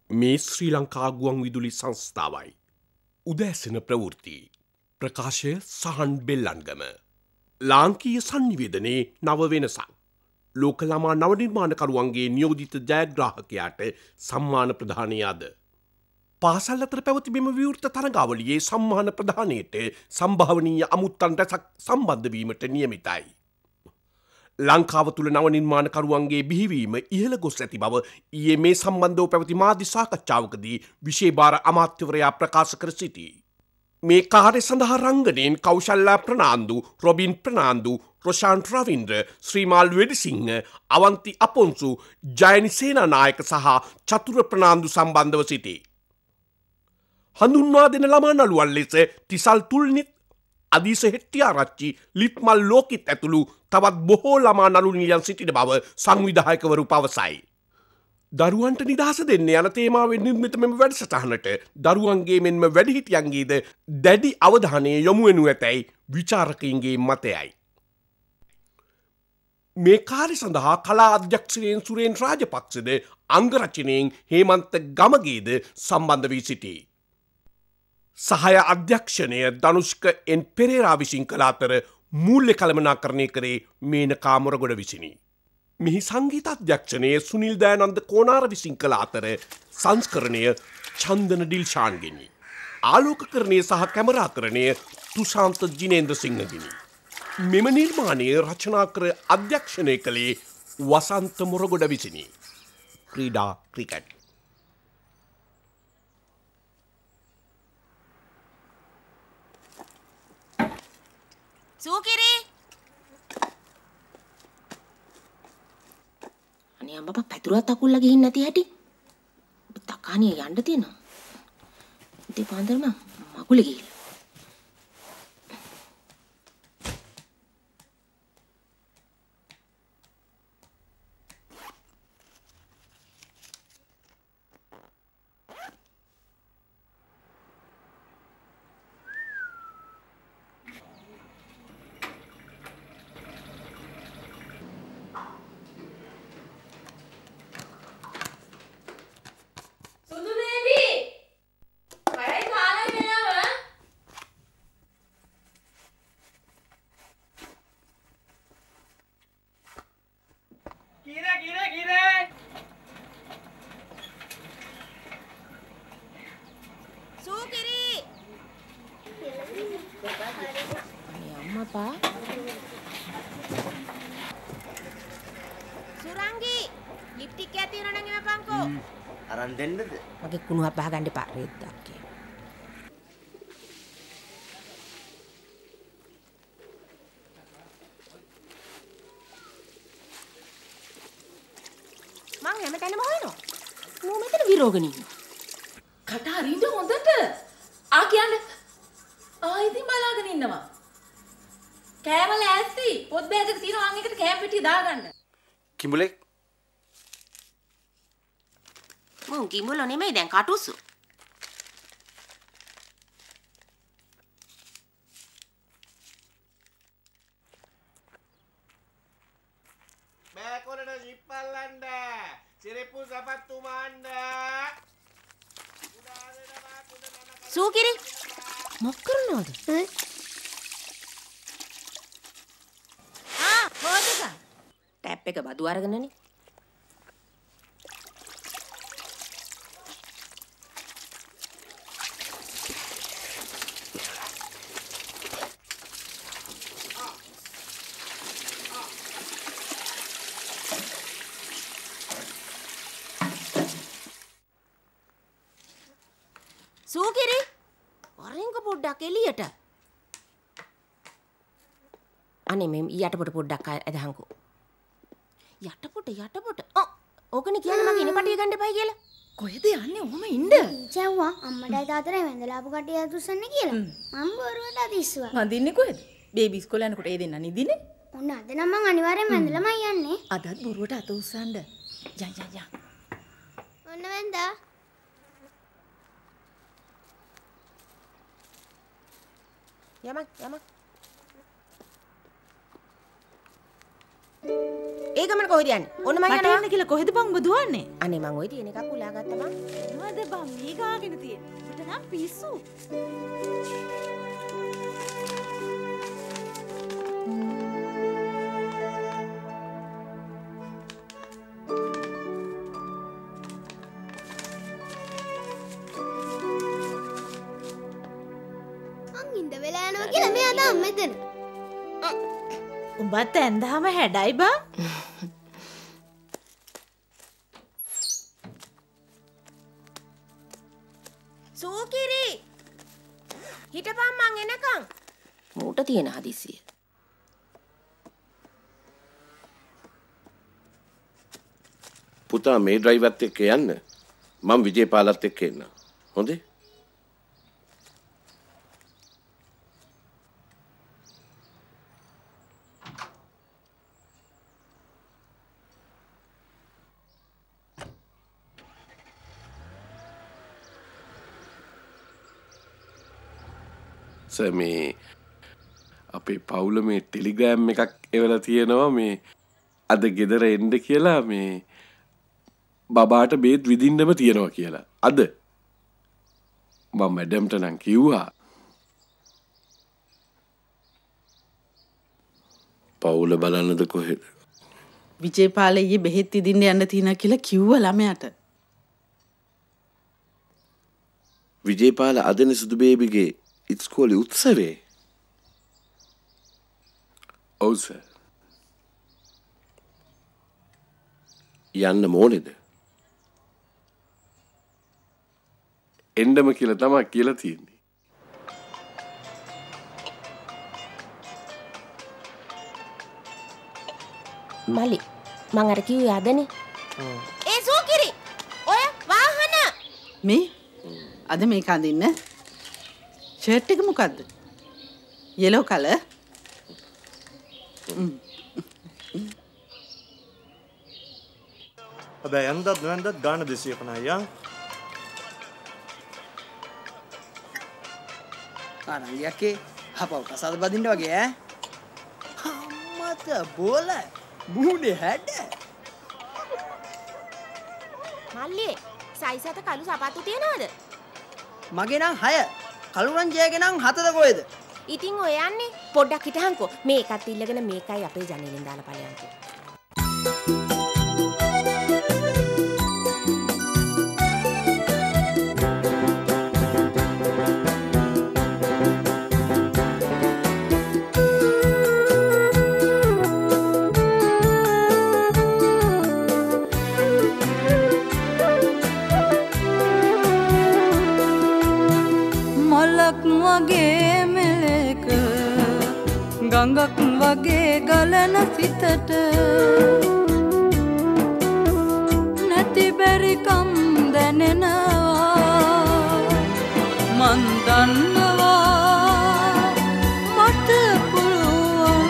මේ ශ්‍රී ලංකා ගුවන් විදුලි සංස්ථාවයි. උදෑසන ප්‍රවෘත්ති. ප්‍රකාශය සහන් බෙල්ලන්ගම. ලාංකීය සංනිවේදනයේ නව වෙනසක්. ලෝක ළමා නවනිර්මාණකරුවන්ගේ නියෝජිත ජයග්‍රාහකයාට සම්මාන ප්‍රදානය අද. පාසල් අතර පැවති මෙම විවෘත තරගාවලියේ සම්මාන ප්‍රදානයට සම්භාවනීය අමුත්තන් රැසක් සම්බන්ධ වීමට නියමිතයි. ලංකාව තුළ නවනිර්මාණකරුවන්ගේ බිහිවීම ඉහළ ගොස් ඇති බව ඊයේ මේ සම්බන්ධව පැවති මාධ්‍ය සාකච්ඡාවකදී විශේෂ අමාත්‍යවරයා ප්‍රකාශ කර සිටී. මේ කාර්ය සඳහා රංගනයෙන් කෞශල්‍යා ප්‍රනාන්දු, රොබින් ප්‍රනාන්දු, රොෂාන් රවින්ද්‍ර, ශ්‍රීමාල් වෙඩිසිංහ, අවන්ති අපොන්සු, ජයනි සේනානායක සහ චතුර ප්‍රනාන්දු සම්බන්ධව සිටී. හඳුන්වා දෙන ළමා නළුවන් ලෙස තිසල් තුල්නිත්, අදීස හෙට්ටිආරච්චි, ලිත්මල් ලෝකිත් ඇතුළු තවත් බොහෝ ළමා නළු නිලියන් සිටින බව සංවිධායකවරු පවසයි. දරුවන්ට නිදහස දෙන්න යන තේමාවෙන් නිර්මිත මෙම වැඩසටහනට දරුවන්ගේ මෙන්ම වැඩිහිටියන්ගේද දැඩි අවධානය යොමු වෙනු ඇතැයි විචාරකයින්ගේ මතයයි. මේ කාර්ය සඳහා කලා අධ්‍යක්ෂණයෙන් සුරේන් රාජපක්ෂද අංගරචනයෙන් හේමන්ත ගමගේද සම්බන්ධ වී සිටී. සහය අධ්‍යක්ෂණය ධනුෂ්ක එන් පෙරේරා විසින් කළ අතර මූල්‍ය කළමනාකරණය කරේ මේනකා මොරගොඩ විසිනි. මෙහි සංගීත අධ්‍යක්ෂණය සුනිල් දයානන්ද කෝනාර විසින් කළ අතර සංස්කරණය චන්දන ඩිල්ෂාන්ගෙනි. ආලෝකකරණය සහ කැමරාකරණය තුෂාන්ත ජිනේන්ද්‍ර සිංහගෙනි. මෙම නිර්මාණය රචනා කර අධ්‍යක්ෂණය කළේ වසන්ත මොරගොඩ විසිනි. ක්‍රීඩා ක්‍රිකට්. සූකිරි අනේ අම්මා පැතුරත් අකුල්ලා ගිහින් නැති හැටි තකානිය යන්න තියෙනවා දෙපාන්දරම මගුල ගිහිල්ලා මගේ කුණුහක් බහගන්න එපා රෙද්දක් කියලා. මං හැමතැනම හොයනවා. මූ මෙතන විරෝගන ඉන්නවා. කට අරින්න හොඳට. කියන්නේ. ඉතින් බලාගෙන ඉන්නවා. කෑමල ඇස්ති. පොත් බෑග් තියෙනවා අන් එකට කෑම පිටිය දාගන්න. කිඹුලේ මුන් කිඹුල නෙමෙයි දැන් කටුසු. බෑකොරට ජිප්පල්ලන්ඩ සිරිප්පු සපත්තු මාණ්ඩ සූකිරි මොක් කරනවද? හොදක. ටැප් එක බදු අරගෙනනේ. සූකිරි වරින්ක පොඩ්ඩක් එළියට. අනේ මේ යටපොට පොඩ්ඩක් ඇදහන්කෝ. යටපොට. ඕකනේ කියන්නේ මගේ ඉනපටිය ගන්න එපයි කියලා. කොහෙද යන්නේ ඔහම ඉන්න? චව්වා අම්මටයි තාත්තටයි වැඳලා ආපු කටිය අතුස්සන්නේ කියලා. මම බොරුවට අදිස්සුවා. වඳින්නේ කොහෙද? බේබි ඉස්කෝලේ යනකොට ඒ දෙන්නා නිදින්නේ? ඔන්න අද නම් මං අනිවාර්යෙන් වැඳලාමයි යන්නේ. අදත් බොරුවට අත උස්සන්න. යන්. ඔන්න වැඳා. යමක් ඒ ගමන කොහෙද යන්නේ? ඔන්න මම මට යන්න කියලා කොහෙද බං ඔබ දුවන්නේ? අනේ මං ওই තියෙන එකක් උලා ගත්තා බං. මොනවද බං මේ ගාගෙන තියෙන්නේ? මට නම් පිස්සු. ඉඳ වෙලා යනවා කියලා මෙයා තාම මෙතන. උඹත් ඇඳාම හැඩයි බං. සූකිරි. හිටපන් මං එනකන්. මූට තියෙන හදිසිය. පුතා මේ ඩ්‍රයිවර්ත් එක්ක යන්න. මම විජේපාලත් එක්ක එන්න. හොඳේ? මේ අපේ පවුල මේ ටෙලිග්‍රෑම් එකක් එවලා තියෙනවා මේ අද ගෙදර එන්න කියලා මේ බබාට බේත් විදින්නම තියෙනවා කියලා. අද මම මැඩම්ට නම් කිව්වා. පවුල බලන්නද කොහෙද? විජේපාලයේ බෙහෙත් විදින්න යන්න තියෙනවා කියලා කිව්වා ළමයාට. විජේපාල අදනේ සුදු බේබිගේ ඉස්කෝලේ උත්සවේ. ඔව් සර්. යන්න ඕනේද? එන්නම කියලා තමයි කියලා තියෙන්නේ. මලි මං අර කිව්වේ අදනේ. ඒ සූකිරි. ඔය වාහන. මේ අද මේක අඳින්න. ෂර්ට් එක මොකද්ද? yellow color. හැබැයි යන්දත් නොයන්දත් ගාන 250යි ආ. කාරණියකේ හපව කසාද බදින්න වගේ ඈ. අම්මත බෝල මූණේ හැඩ. මල්ලි සයිස් අත කළු සපත්තු තියනවද? මගේ නම් 6. කලුරංජයගේ නම් 7ද කොහෙද? ඉතින් ඔය යන්නේ පොඩ්ඩක් හිටහන්කෝ. මේකත් ඉල්ලගෙන මේකයි අපේ ජනේලෙන් දාලා ඵලයන්කෝ. වගේ මෙලෙක ගඟක් වගේ ගලන සිතට නැති බැරිකම් දැනෙනවා මන් දන්නවා මට පුළුවන්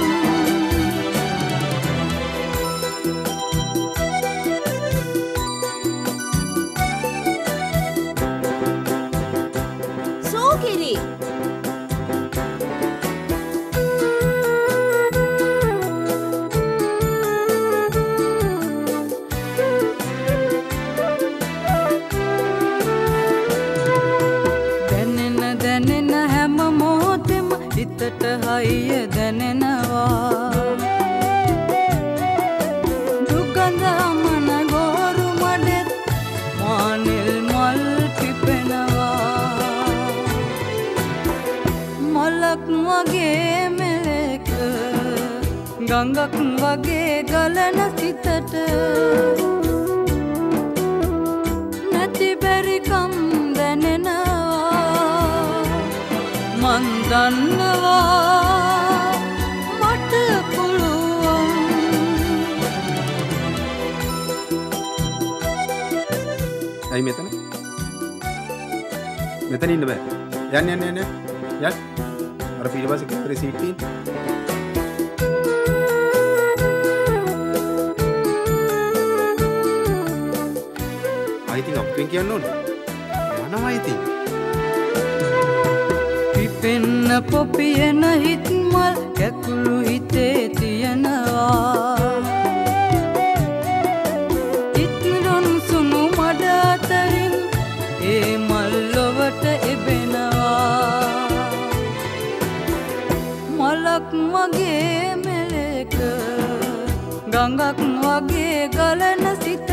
සෝකිරි හිතට හයිය දැනෙනවා දුගඳ අමන ගෝරු මඩෙත් මානෙල් මල් පිපෙනවා මලක් වගේ මෙලෙක ගඟක් වගේ ගලන සිතට නැති බැරිකම් දැනෙනවා මන් දන්නවා මට පුළුවන් ඇයි මෙතන ඉන්න බෑ යන්න අර පිටිපස්සේ කතරේ සීට් තියෙන I think අපෙන් කියන්න ඕනේ යනවා ඉතින් පිපෙන්න පොපියන හිත්මල් කැකුළු හිතේ තියනවා වගේ මෙලෙක ගඟක් වගේ ගලන සිතට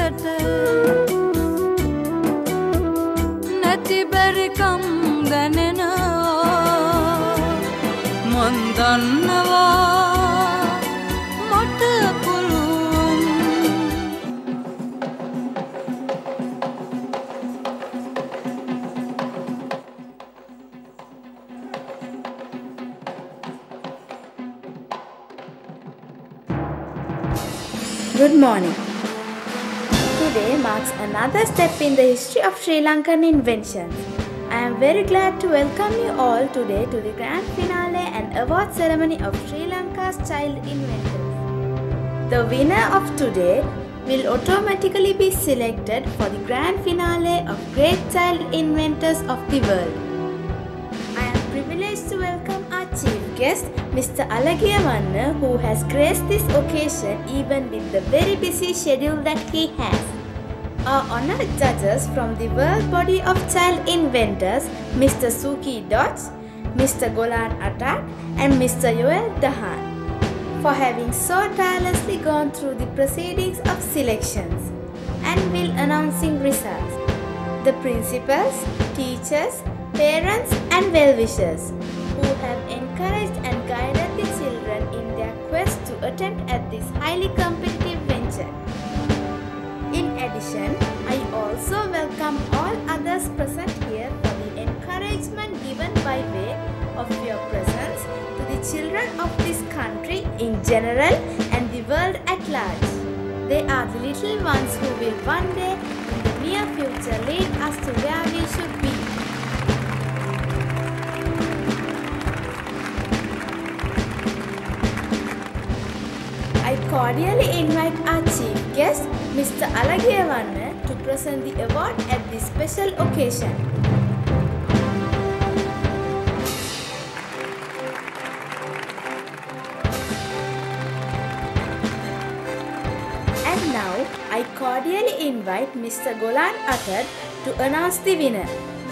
නැති බැරිකම් දැනෙනවා මන් දන්නවා මට පුළුවන් Good morning. Today marks another step in the history of Sri Lankan inventions. I am very glad to welcome you all today to the grand finale and award ceremony of Sri Lanka's child inventors. The winner of today will automatically be selected for the grand finale of Great Child Inventors of the World. I am privileged to welcome our chief guest, Mr. Alagiyawanna, who has graced this occasion even with the very busy schedule that he has. Our honored judges from the World Body of Child Inventors, Mr. Suki Dodge, Mr. Golan Atak and Mr. Yoel Dahan, for having so tirelessly gone through the proceedings of selections and will announcing results. The principals, teachers, parents and well-wishers who have encouraged and guided the children in their quest to attempt at this highly competitive venture. In addition, I also welcome all others present here for the encouragement given by way of your presence to the children of this country in general and the world at large. They are the little ones who will one day in the near future lead us to where we should be. I cordially invite our chief guest, Mr. Alagiyawanna, to present the award at this special occasion. And now, I cordially invite Mr. Golan Atak to announce the winner.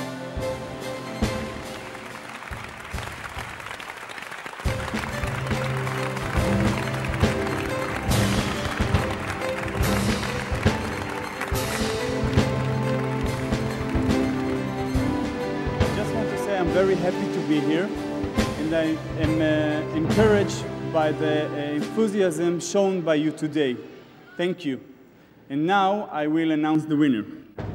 Very happy to be here, and I am encouraged by the enthusiasm shown by you today. Thank you. And now I will announce the winner.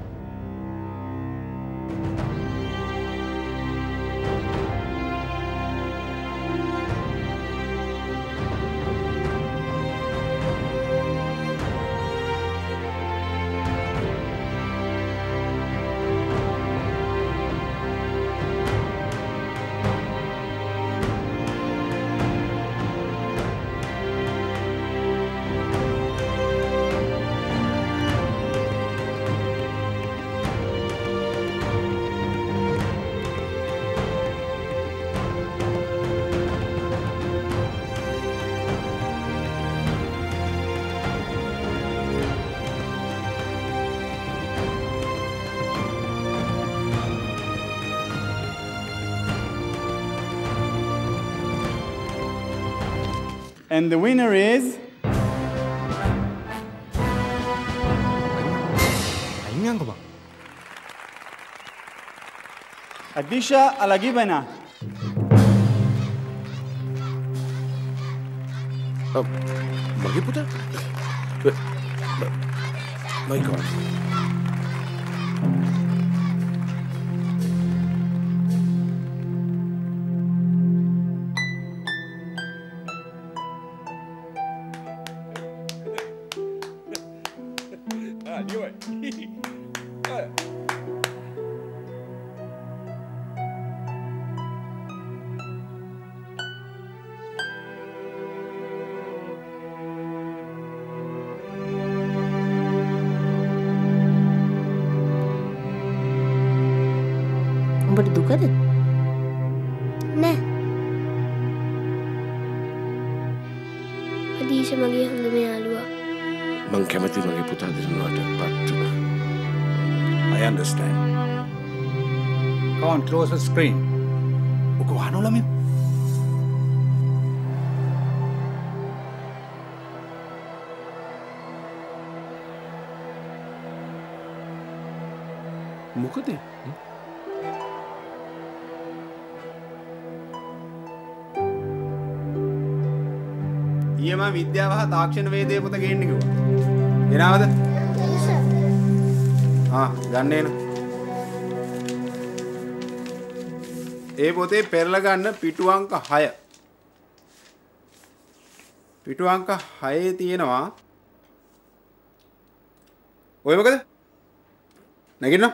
And the winner is Adisha Alagiyawanna. මගේ පුතා? My God. උඹට දුකද? නෑ. අදීෂ මගේ හොඳම යාළුවා. මං කැමති මගේ පුතා දෙන්නාට but I understand. Come on, close the screen. Uko hanola min. මොකද? ඊයේම විද්‍යාව හා තාක්ෂණ වේදයේ පොත ගේන්න කිව්වා. ගෙනාවද? ගන්න එන. ඒ පොතේ පෙරලා ගන්න පිටු අංක 6. පිටු අංක 6 තියෙනවා. ඔය මොකද? නැගින්න.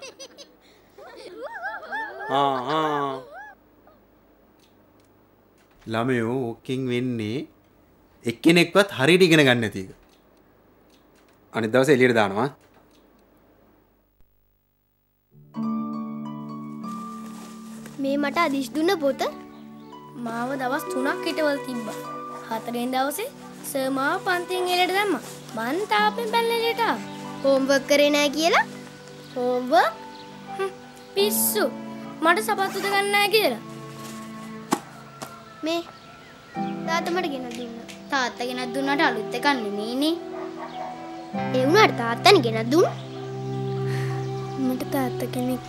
ළමයෝ ඕකෙන් වෙන්නේ එක්කෙනෙක්වත් හරියට ඉගෙන ගන්න නැති එක. අනිත් දවසේ එළියට දානවා. මේ මට අදිශ් දුන්න පොත මාව දවස් 3ක් හිටවල තිබ්බා. 4 වෙනි දවසේ සර් මාව පන්තියෙන් එළියට දැම්මා. මං තාපෙන් පැනලා එළියට ආවා. හෝම්වර්ක් කරේ නැහැ කියලා. හෝම්වර්ක්? පිස්සු. මට සපත්තු දෙක ගන්න නැහැ කියලා. මේ තාත්තා මට ගෙනත් දුන්නා. තාත්තා ගෙනත් දුන්නාට අලුත් එකක් නෙමෙයිනේ. ඒ වුණාට තාත්තනේ ගෙනත් දුන්නා. මට තාත්තා කෙනෙක්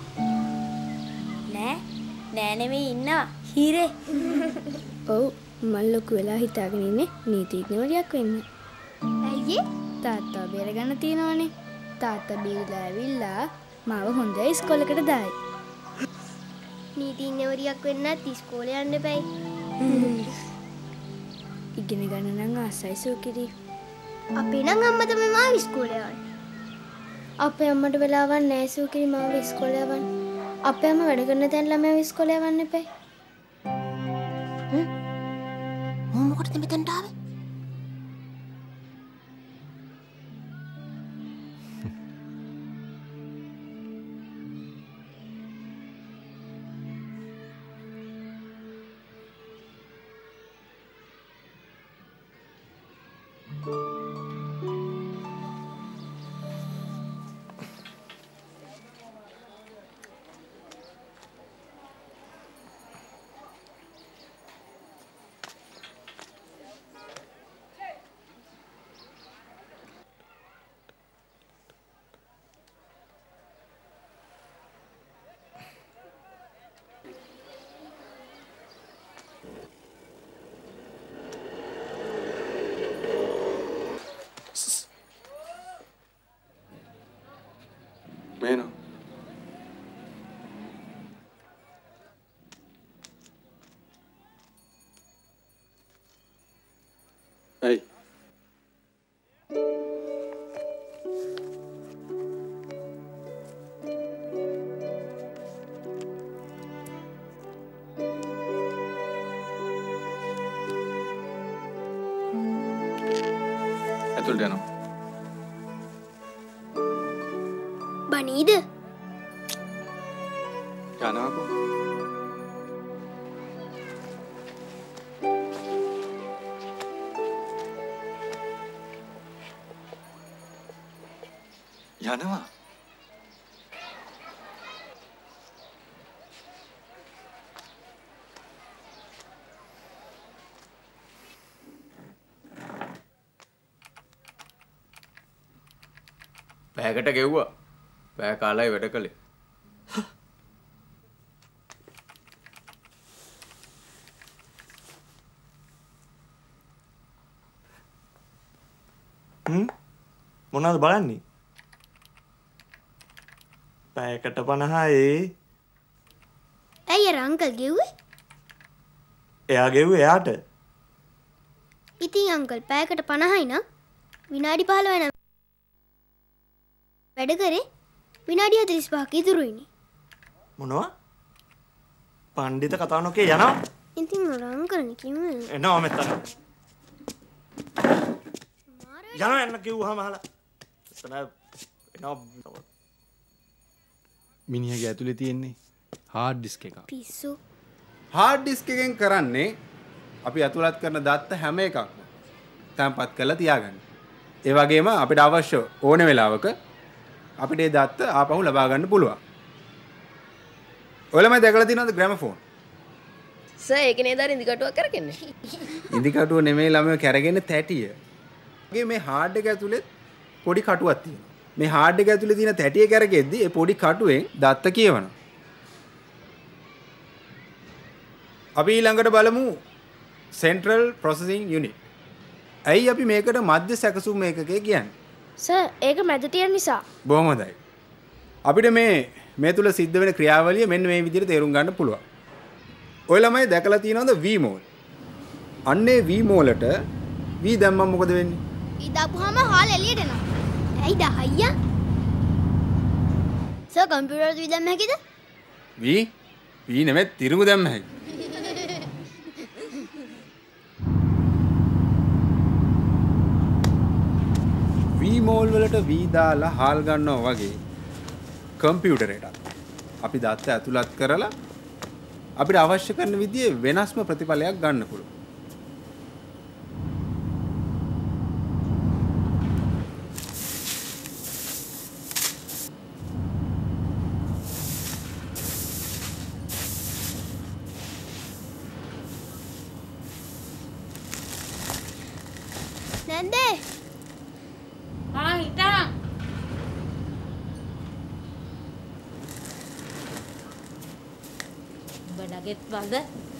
නැහැ. නෑ නෙමෙයි ඉන්නවා හීරේ. ඔව් මම ලොකු වෙලා හිතාගෙන ඉන්නේ නීතිඥවරියක් වෙන්න. ඇයි තාත්තා බේරගන්න තියනවනේ. තාත්තා බීලා ඇවිල්ලා මාව හොඳ ඉස්කෝලේකට දායි. නීතිඥවරියක් වෙන්නත් ඉස්කෝලේ යන්න එපයි. ඉගෙන ගන්න නම් ආසයි සුකිරි. අපේ නම් අම්මා තමයි මාව ඉස්කෝලේ යවන්නේ. අපේ අම්මට වෙලාවක් නැහැ සුකිරි මාව ඉස්කෝලේ යවන්න. අපේ අම්මා වැඩ කරන තැන ළමයව ඉස්කෝලේ යවන්න එපයි. මොකටද මෙතනට ආවේ? Meno. Hey. ඇතුළට යනවා. බනීද? යනවාකෝ. යනවා. පැයකට ගෙව්වා. පැය කාලයි වැඩ කළේ. මොනවද බලන්නේ? පැයකට 50යි. ඇයි අර අංකල් ගෙව්වේ? එයා ගෙව්වේ එයාට. ඉතින් අංකල් පැයකට 50යි නම් විනාඩි 15යි නම් වැඩ කරේ විනාඩි 45ක් ඉතුරුයිනේ. මොනවා? පණ්ඩිත කතා නොකේ යනවා. ඉතින් අර අංකල්නේ කිව්වේ. එනවා මෙතන. යනවා එන්න කිව්වහම අහලා. එතන එනවා. මිනිහගේ ඇතුලේ තියෙන්නේ හાર્ඩ් ඩිස්ක් එකක්. පිස්සු. හાર્ඩ් ඩිස්ක් එකෙන් කරන්නේ අපි ඇතුළත් කරන දත්ත හැම එකක්ම තැන්පත් කරලා තියාගන්න. ඒ වගේම අපිට අවශ්‍ය ඕන වෙලාවක අපිට ඒ දත්ත ආපහු ලබා ගන්න පුළුවන්. ඔයාලම දැකලා තියෙනවද ග්‍රැමෆෝන්? සර් ඒක නේද අර ඉදිකටුවක් කරගන්නේ. ඉදිකටුව නෙමෙයි ළමයෝ කරගෙන තැටිය. මේ හાર્ඩ් එක ඇතුලේ පොඩි කටුවක් තියෙනවා. මේ හાર્ඩ් එක ඇතුලේ තියෙන තැටිය කරකෙද්දි ඒ පොඩි කටුවෙන් දත්ත කියවනවා. අපි ඊළඟට බලමු Central Processing Unit. ඇයි අපි මේකට මධ්‍ය සැකසුම් ඒකකය කියන්නේ? සර් ඒක මැද තියෙන නිසා. බොහොම හොඳයි. අපිට මේ තුල සිද්ධ වෙන ක්‍රියාවලිය මෙන්න මේ විදිහට තේරුම් ගන්න පුළුවන්. ඔය ළමයි දැකලා තියෙනවද V මෝල්? අන්නේ V මෝලට V දැම්මම මොකද වෙන්නේ? V දාපුවාම හාල් එළියට එනවා. ඇයිද අයියා? සර් කම්පියුටර් V දැම්ම හැකිද? V නෙමෙයි තිරුඟු දැම්ම හැකි. V මෝල් වලට V දාලා හාල් ගන්නවා වගේ කම්පියුටරේට අපි දත්ත ඇතුළත් කරලා අපිට අවශ්‍ය කරන විදිහේ වෙනස්ම ප්‍රතිඵලයක් ගන්න පුළුවන්. නැන්දේ හිටා බඩගෙත් වද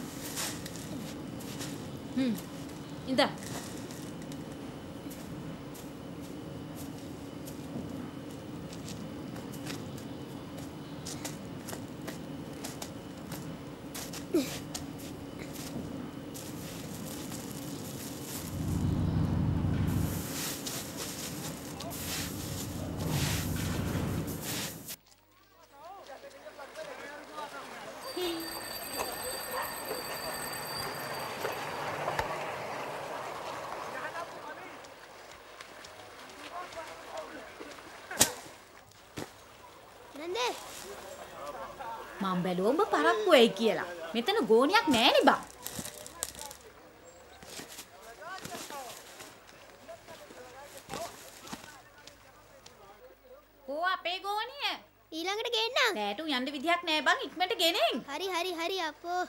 ඉඳා මම බැලුවා ඔබ පරක්කු වෙයි කියලා. මෙතන ගෝණියක් නෑනේ බං. ඕ අපේ ගෝණිය. ඊළඟට ගේන්න. රැට යන්න විදියක් නෑ බං ඉක්මනට ගෙනෙන්. හරි අපෝ.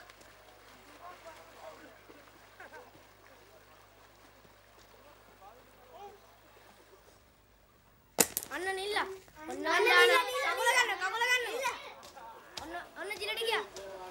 අන්න නිල්ල. ඔන්න කකුල ගන්න. ඔන්න ජිලට ගියා.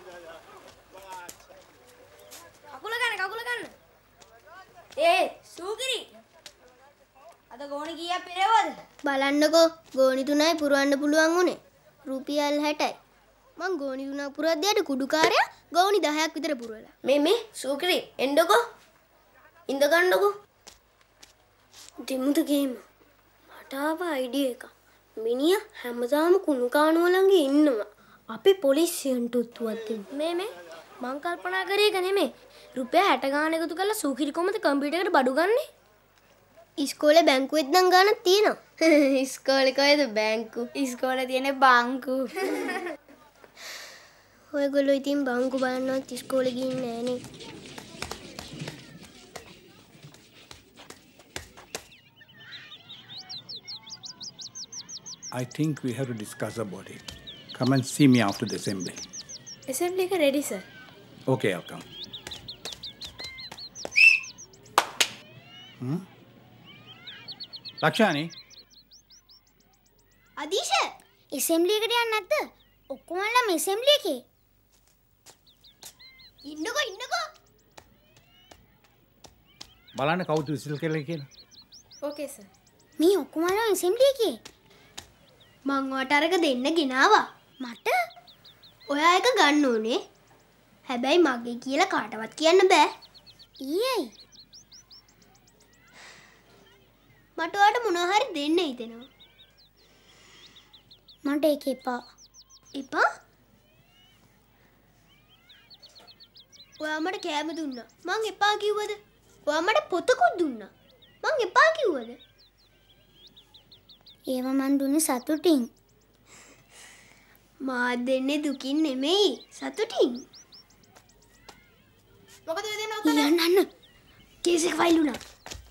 කකුල ගන්න. සූකිරි. අද ගෝණි කීයක් පිරෙවද? බලන්නකෝ ගෝණි 3යි පුරවන්න පුළුවන් උනේ. රුපියල් 60යි. මං ගෝණි 3ක් පුරවද්දියට කුඩුකාරයා ගෝණි 10ක් විතර පුරවලා. මේ සූකිරි එන්නකෝ. ඉඳ ගන්නකෝ. දෙමුද ගේම. මට ආව අයිඩියා එකක්. මිනිහා හැමදාම කුණු කානුව ළඟ ඉන්නවා. අපි පොලිසියට උත්තුවක් දෙමු. මේ මං කල්පනා කරේ ඒක නෙමෙයි. රුපියල් 60 ගාන එකතු කරලා සූකිරි කොහමද කම්පියුටර් එකට බඩු ගන්නේ? ඉස්කෝලේ බැංකුවෙත් නම් ගානක් තියෙනවා. ඉස්කෝලේ කොහෙද බැංකු? ඉස්කෝලේ තියෙන බංකු. ඔයගොල්ලෝ ඉතින් බංකු බලන්නවත් ඉස්කෝලේ ගිහින් නෑනේ. I think we have to discuss about it. Come and see me after the assembly. Assembly is ready, sir. Okay, I'll come. Lakshani? Adisha, assembly එකට යන්න නැද්ද? ඔක්කොම ළම assembly එකේ. ඉන්නකෝ. බලන්න කවුද විසිල් කරලා කියලා. Okay, sir. මේ ඔක්කොම ළම assembly එකේ. මං ඔයාට අරක දෙන්න ගෙනාවා. මට? ඔයා එක ගන්න ඕනේ. හැබැයි මගේ කියලා කාටවත් කියන්න බෑ. ඊයයි. මට ඔයාට මොනවා හරි දෙන්න හිතෙනවා. මට ඒක එපා. එපා? ඔයා මට කෑම දුන්නා. මං එපා කිව්වද? ඔයා මට පොතකුත් දුන්නා. මං එපා කිව්වද? ඒව මන් දුන්නේ සතුටින්. මා දෙන්නේ දුකින් නෙමෙයි සතුටින්. මොකද ඔය දෙන්න ඔතන? යන්න. කේස් එක ෆයිල් උනා.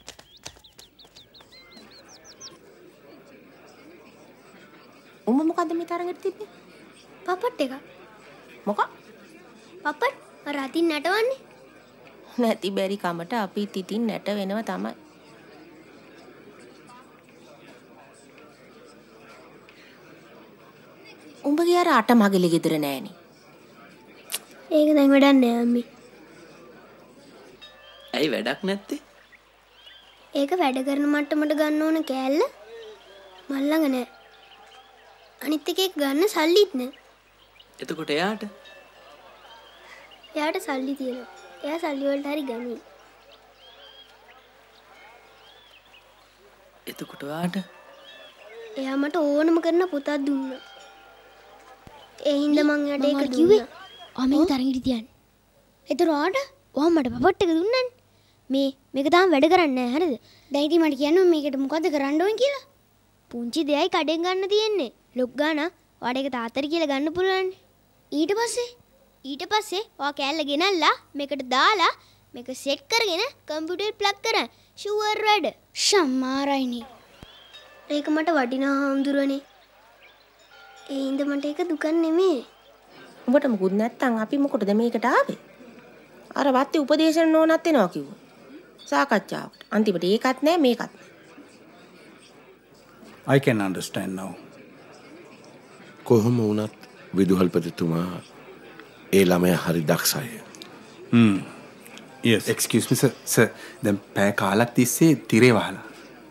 උඹ මොකද්ද මේ තරඟට තිබ්බේ? පපට් එක. මොකක්? පපට් අර අතින් නටවන්නේ. නැති බැරි කමට අපි ඉතින් නැට වෙනව තමයි. උඹගේ අර අට මගලේ ගෙදර නෑනේ. ඒක දැන් වැඩක් නෑ අම්මි. ඇයි වැඩක් නැත්තේ? ඒක වැඩ කරන මට්ටමට ගන්න ඕන කෑල්ල මල් ළඟ නෑ. අනිත් එකේ ගන්න සල්ලිත් නෑ. එතකොට එයාට සල්ලි තියෙනවා. එයා සල්ලි වලට හරි ගනි. එතකොට ඔයාට එයා මට ඕනම කරන පොතක් දුන්නා. ඒ හින්දා මං එයාට ඒක කිව්වේ. ආ තරංගිට තියන්නේ. ඒතර ඔයාට ඔයා මට පපට් එක දුන්නානේ. මේක තාම වැඩ කරන්නේ නැහැ හරිද? දැන් ඉතින් මට කියන්න මේකට මොකද්ද කරන්න ඕන කියලා. පුංචි දෙයයි කඩෙන් ගන්න තියෙන්නේ. ලොක් ගාන ඔයාට ඒක තාත්තට කියලා ගන්න පුළුවන්. ඊට පස්සේ ඔයා කෑල්ල ගෙනල්ලා මේකට දාලා මේක සෙට් කරගෙන කම්පියුටර් ප්ලග් කරන් ෂුවර් වැඩ. ෂම්මාරයිනේ. ඒක මට වටිනා හාමුදුරනේ. ඒ හින්දා මට ඒක දුක නෙමෙයි. උඹට මොකුත් නැත්තම් අපි මොකටද මේකට ආවේ? අර වත්තේ උපදේශන නෝනත් එනවා කිව්වා. සාකච්ඡාවට. අන්තිමට ඒකත් නෑ මේකත් නෑ. I can understand now. කොහොම වුණත් විදුහල්පතිතුමා ඒ ළමයා හරි දක්ෂයි. Yes. Excuse me sir. Sir, දැන් පැය කාලක් තිස්සේ තිරේ වහලා.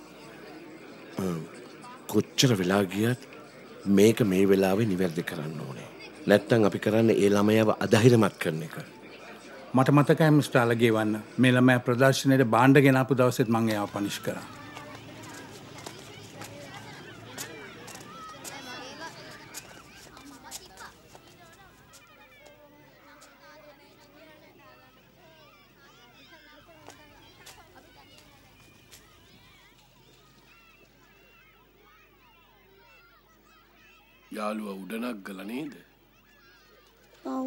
කොච්චර වෙලා ගියත් මේක මේ වෙලාවේ නිවැරදි කරන්න ඕනේ. නැත්තම් අපි කරන්නේ ඒ ළමයාව අධෛර්යමත් කරන එක. මට මතකයි මිස්ටර් අලගේවන්න මේ ළමයා ප්‍රදර්ශනයේ බාණ්ඩ ගෙනාපු දවසෙත් මම එයාව පනිෂ් කරා. යාළුවා උඩනක් ගල නේද? ඔව්.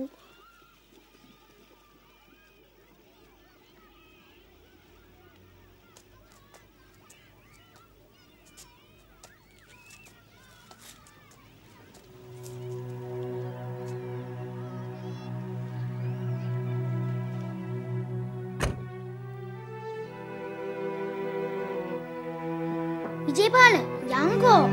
විජේපාල යංකෝ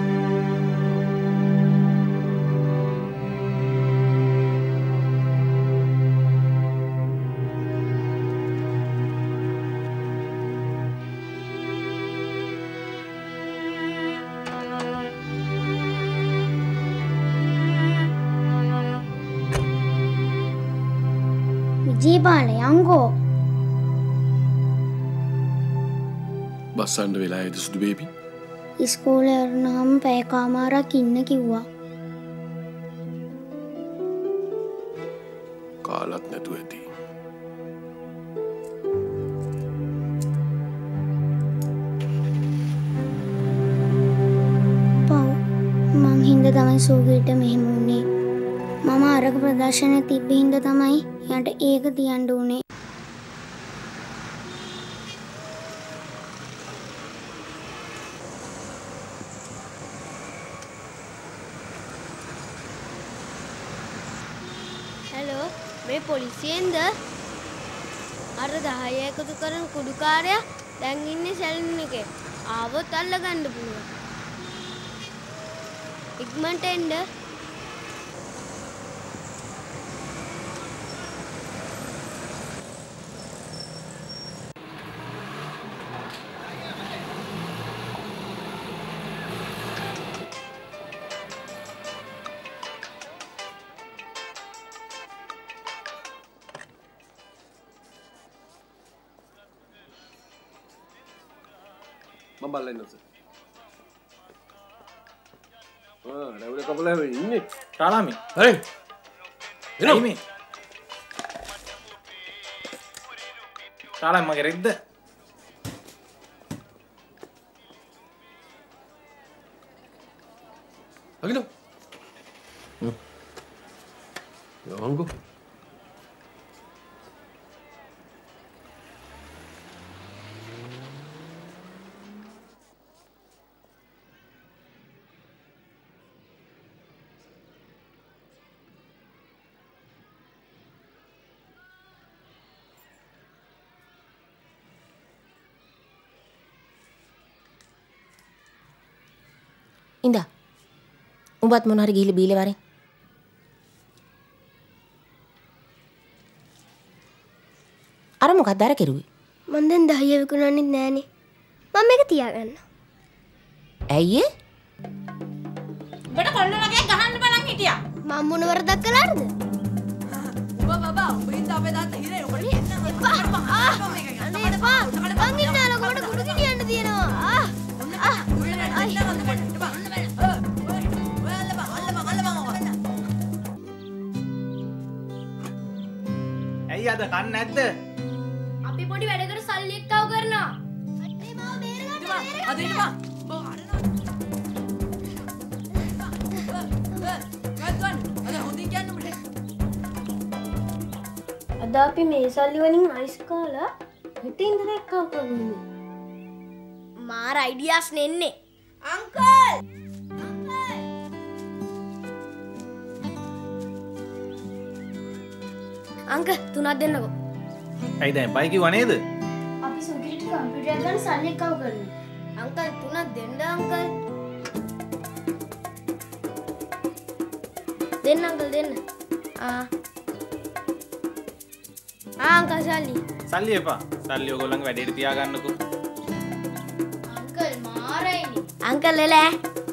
යංකෝ බස්සන්න වෙලා ඇද සුදු බේබි? ඉස්කෝලේ යනනම් පැය කමාරක් ඉන්න කිව්වා. කාලත් නැතුව ඇති. පව් මං හින්දා තමයි සෝගීට මෙහෙම වුනේ. මම අරක ප්‍රදර්ශනයේ තිබ්බ හින්දා තමයි යට ඒක තියන්න උනේ. හලෝ මේ පොලිසියෙන්ද? අර 10 එකතු කරන කුඩුකාරයා දැන් ඉන්නේ සැලුන් එකේ. ආවොත් අල්ලගන්න පුළුවන්. ඉක්මනට එන්න. මම බලලා ඉන්නවා සර්. රවුල කපලා ඉන්නේ. තාලාමි. හරි. එනවා මේ. තාලාමි මගේ රෙද්ද. අගිනෝ. යවංගෝ. උඹත් මොන හරි ගිහිල්ලා බීලා වරෙන්. අර මොකක්ද අර කෙරුවේ? මං දැන් 10 විකුණන්නෙත් නෑනේ. මම මේක තියාගන්න. ඇයි ඒ? උඹට කොල්ල වගේ ගහන්න බලන් හිටියා. මම මොන වරදක් කළාද? උඹ බබා උඹ හින්ද අපේ තාත්ත හිරේ ඔකට එන්න එපා. අනේ එපා. මං ඉන්නා ලොකමට කුඩු ගෙනියන්න තියෙනවා. ඇයි අද කන්න නැද්ද? අපි පොඩි වැඩකට සල්ලි එක්කව කරනවා. අනේ මාව බේරගන්න. අද ඉන්නවා. අද අපි මේ සල්ලි වලින් අයිස් කාලා හෙට ඉඳලා එක්කව කරන්නේ. මාර අයිඩියාස් නෙන්නේ. අංකල්! අංක 3ක් දෙන්නකෝ. ඇයි දැන් බයි කිව්වා නේද? අපි සුගිරිට කම්පියුටර් එක ගන්න සල්ලි එක්කව කරන්නේ. අංකල් 3ක් දෙන්න අංකල්. දෙන්න අංකල් දෙන්න. අංකල් සල්ලි. සල්ලි එපා. සල්ලි ඔයගොල්ලන්ගේ වැඩේට තියාගන්නකෝ. අංකල් මාරයිනේ. අංකල් එලා.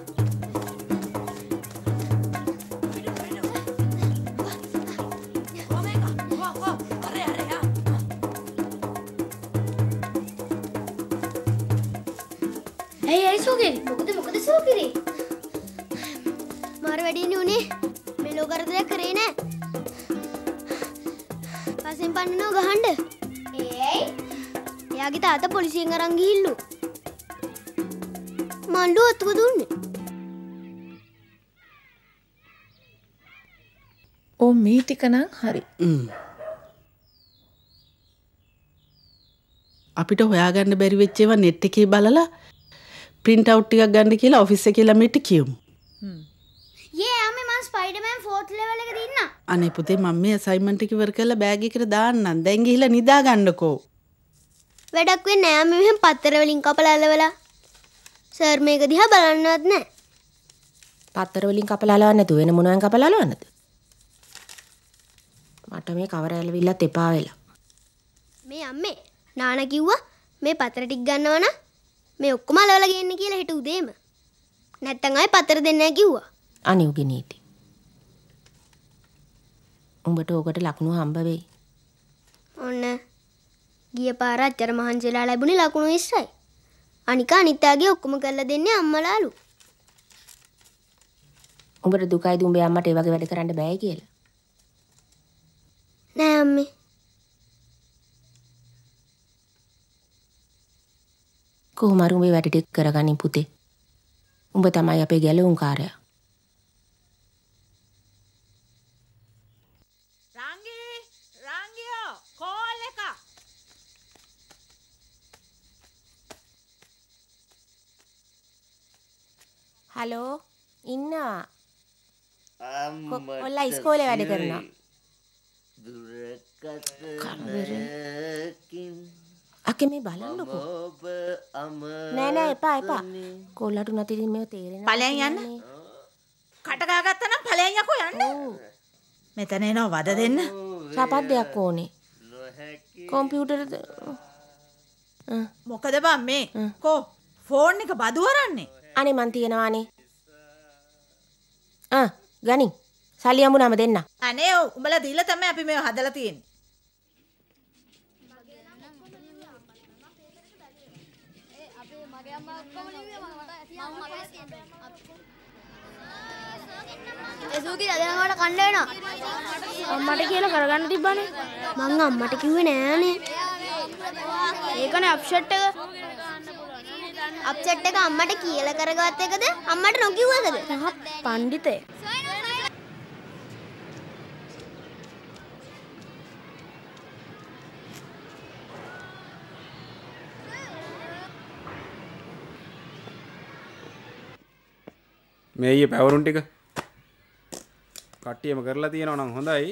මොකද සෝකිරි? මාර වැඩිනේ උනේ. මේ ලෝකරදයක් කරේ නෑ. පස්සෙන් පන්නනෝ ගහන්න. ඒයි. එයාගේ තාත්තා පොලිසියෙන් අරන් ගිහිල්ලු. මණ්ඩු අතුක දුන්නේ. ඕ මේ ටික නම් හරි. අපිට හොයාගන්න බැරි වෙච්ච ඒවා නෙට් එකේ බලලා print out ටිකක් ගන්න කියලා ඔෆිස් එකේ ළමයිට කියමු. අම්මේ මම ස්පයිඩර්මෑන් 4th level එක දින්න. අනේ පුතේ මම මේ assignment එක ඉවර කරලා බෑග් එකට දාන්නම්. දැන් ගිහිල්ලා නිදා ගන්නකෝ. වැඩක් වෙන්නේ නෑ අම්මේ මෙහෙම පත්තර වලින් කපලා අල්ලවලා. සර් මේක දිහා බලන්නවත් නෑ. පත්තර වලින් කපලා අලවන්නේ නැතුව වෙන මොනවෙන් කපලා අලවන්නද? මට මේ කවර ඇලවිල්ලත් එපා වෙලා. මේ අම්මේ නානා කිව්වා මේ පත්තර ටික ගන්නවා නම් මේ ඔක්කොම අලවලා ගේන්න කියලා හිට උදේම. නැත්තම් ආයේ පත්තර දෙන්නේ නැහැ කිව්වා. අනේ උගේ නීති. උඹට ඕකට ලකුණු හම්බ වෙයි. ඔන්න ගිය පාර අච්චර මහන්සිලා ලැබුණේ ලකුණු 20යි. අනික අනිත්යාගේ ඔක්කොම කරලා දෙන්නේ අම්මලාලු. උඹට දුකයිද උඹේ අම්මට ඒ වගේ වැඩ කරන්න බෑ කියලා? නෑ අම්මේ. කොහොම හරි උඹේ වැඩ ටික කරගනින් පුතේ. උඹ තමයි අපේ ගැලවුම් කාර්යයා. රංගියෝ කෝල් එක. හලෝ ඉන්නවා. ඔල්ලා ඉස්කෝලේ වැඩ කරනවා. අකේ මේ බලන්නකෝ. නෑ එපා. කොල්ලට උනත් ඉතින් මේව තේරෙන්නේ ඵලයන් යන්න. කට ගාගත්තා නම් ඵලයන් යකෝ යන්න. මෙතන එනවා වද දෙන්න. සපත් දෙයක් ඕනේ. කම්පියුටර් මොකද බං මේ? කෝ ෆෝන් එක බදු වරන්නේ? අනේ මන් තියනවානේ. ගනි. සල්ලි අමුණාම දෙන්න. අනේ උඹලා දීලා තමයි අපි මේව හදලා තියෙන්නේ. එසුකි අදනකට කන්න වෙනවා. අම්මට කියලා කරගන්න තිබ්බනේ. මං අම්මට කිව්වේ නෑනේ. ඒකනේ අප්සෙට් එක. අප්සෙට් එක අම්මට කියලා කරගත්ත එකද අම්මට නොකියුවද? පණ්ඩිතේ. මේ ඊයේ පැවරුම් ටික කට්ටියම කරලා තියෙනවා නම් හොඳයි.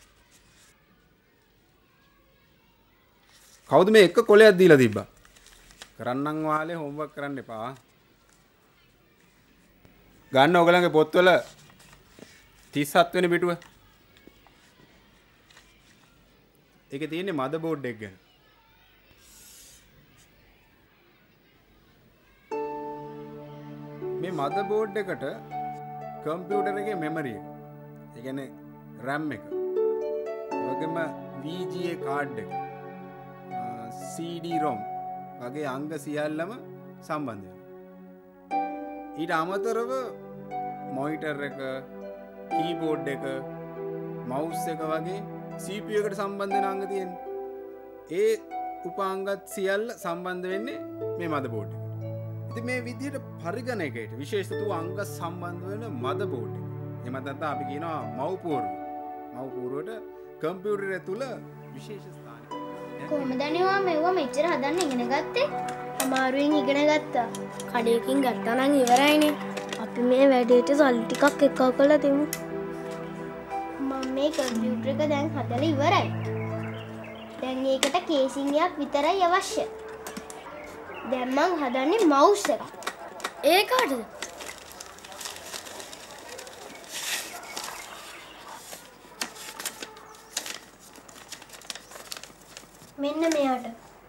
කවුද මේ එක කොලයක් දීලා තිබ්බා? කරන්නම් වාලේ හෝම්වර්ක් කරන්න එපා. ගන්න ඔයගලගේ පොත්වල 37 වෙනි පිටුව. ඒකේ තියෙන්නේ මදර් බෝඩ් එක ගැන. මේ මදර් බෝඩ් එකට කම්පියුටර් එකේ මෙමරි එක. ඒ කියන්නේ RAM එක. ඒ වගේම VGA කාඩ් එක. CD-ROM වගේ අංග සියල්ලම සම්බන්ධ වෙනවා. ඊට අමතරව මොනිටර් එක, කීබෝඩ් එක, මවුස් එක වගේ CPU එකට සම්බන්ධ වෙන අංග තියෙනවා. ඒ උපාංගත් සියල්ල සම්බන්ධ වෙන්නේ මේ මදර් බෝඩ් එකට. ඉතින් මේ විදිහට පරිගණකයට විශේෂිත අංග සම්බන්ධ වෙන මදර් බෝඩ් එක. එහෙම නැත්නම් අපි කියනවා මව්පුවරුව. මව්පුවරුවට කම්පියුටරය තුල විශේෂ ස්ථානයක්. කොහොමද අනිවා මෙව මෙච්චර හදන්න ඉගෙන ගත්තේ? අමාරුවෙන් ඉගෙන ගත්තා. කඩේකින් ගත්තා නම් ඉවරයිනේ. අපි මේ වැඩේට සල්ලි ටිකක් එක්කව කරලා දෙමු. මම මේ කම්පියුටර් එක දැන් හදලා ඉවරයි. දැන් ඒකට කේසින් එකක් විතරයි අවශ්‍ය. දැන් මං හදන්නේ මවුස් එක. ඒ කාටද? මෙන්න මෙයාට.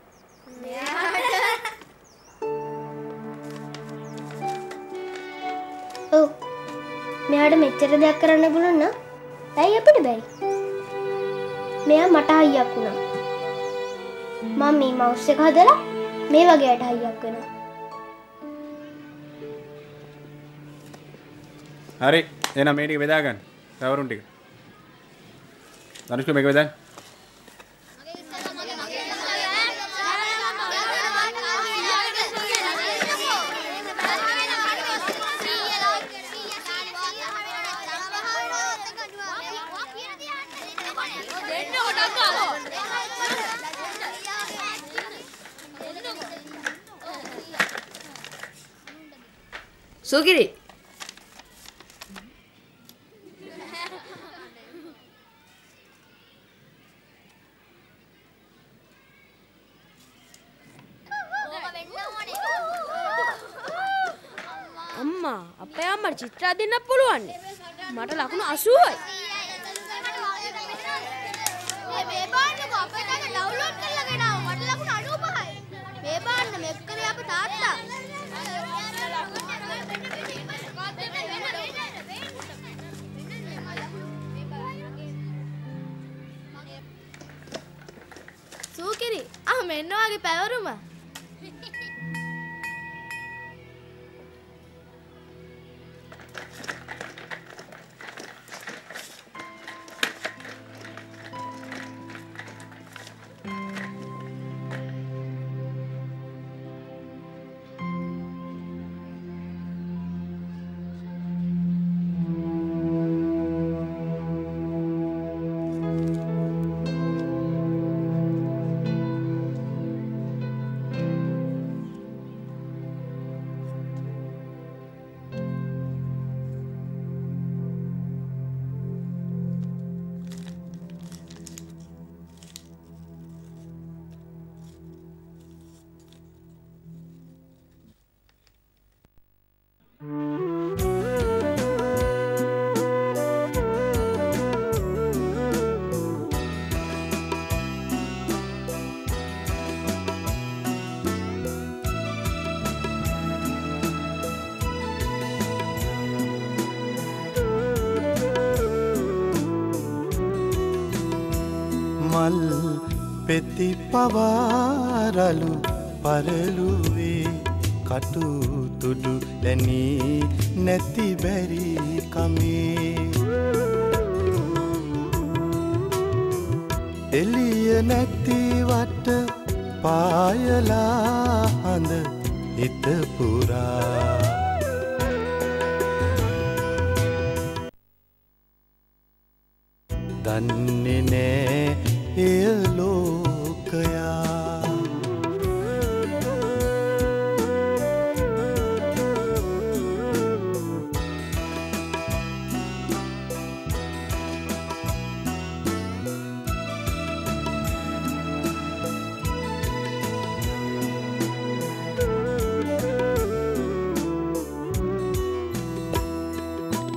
ඔව්. මෙයාට මෙච්චර දෙයක් කරන්න පුළුවන් නම් ඇයි අපිට බැරි? මෙයා මට හයියක් වුණා. මම මේ මවුස් එක හදලා මේ වගේට හයියක් වෙනවා. හරි. එහෙනම් මේ ටික බෙදා ගන්න. තවරුන් ටික. ධනුෂ්ක මේක බෙදන්න. සුගිරි අම්මා අපේ අම්මට චිත්‍ර අදින්න පුළුවන්. මට ලකුණු 80යි. මේ බාන්නකෝ අපේ තාත්තා ඩවුන්ලෝඩ් කරලා ගෙනාවා. මට ලකුණු 95යි. මේ බාන්න මෙක්කනේ අපේ තාත්තා. සූකිරි මෙන්න වගේ පැවරුම. මල් පෙති පවාරලු පරලුවේ කටු තුඩු දැනී නැති බැරි කමේ එළිය නැති වට පායලා හඳ හිත පුරා දන්නේ නෑ එය ලෝකයා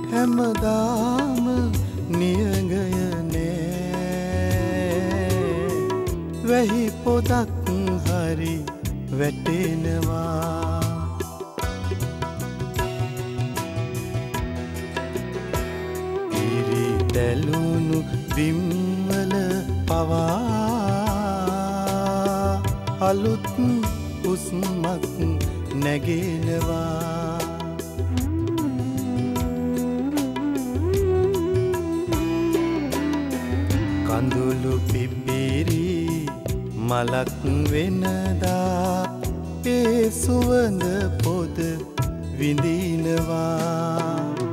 හැමදාම නියඟයනේ වැහි පොදක් හරි වැටෙනවා ඉරි දැලුණු බිම්වල පවා අලුත් උස්මක් නැගෙනවා කඳුළු පිපිරි මලක් වෙනදා ඒ සුවඳ පොද විඳිනවා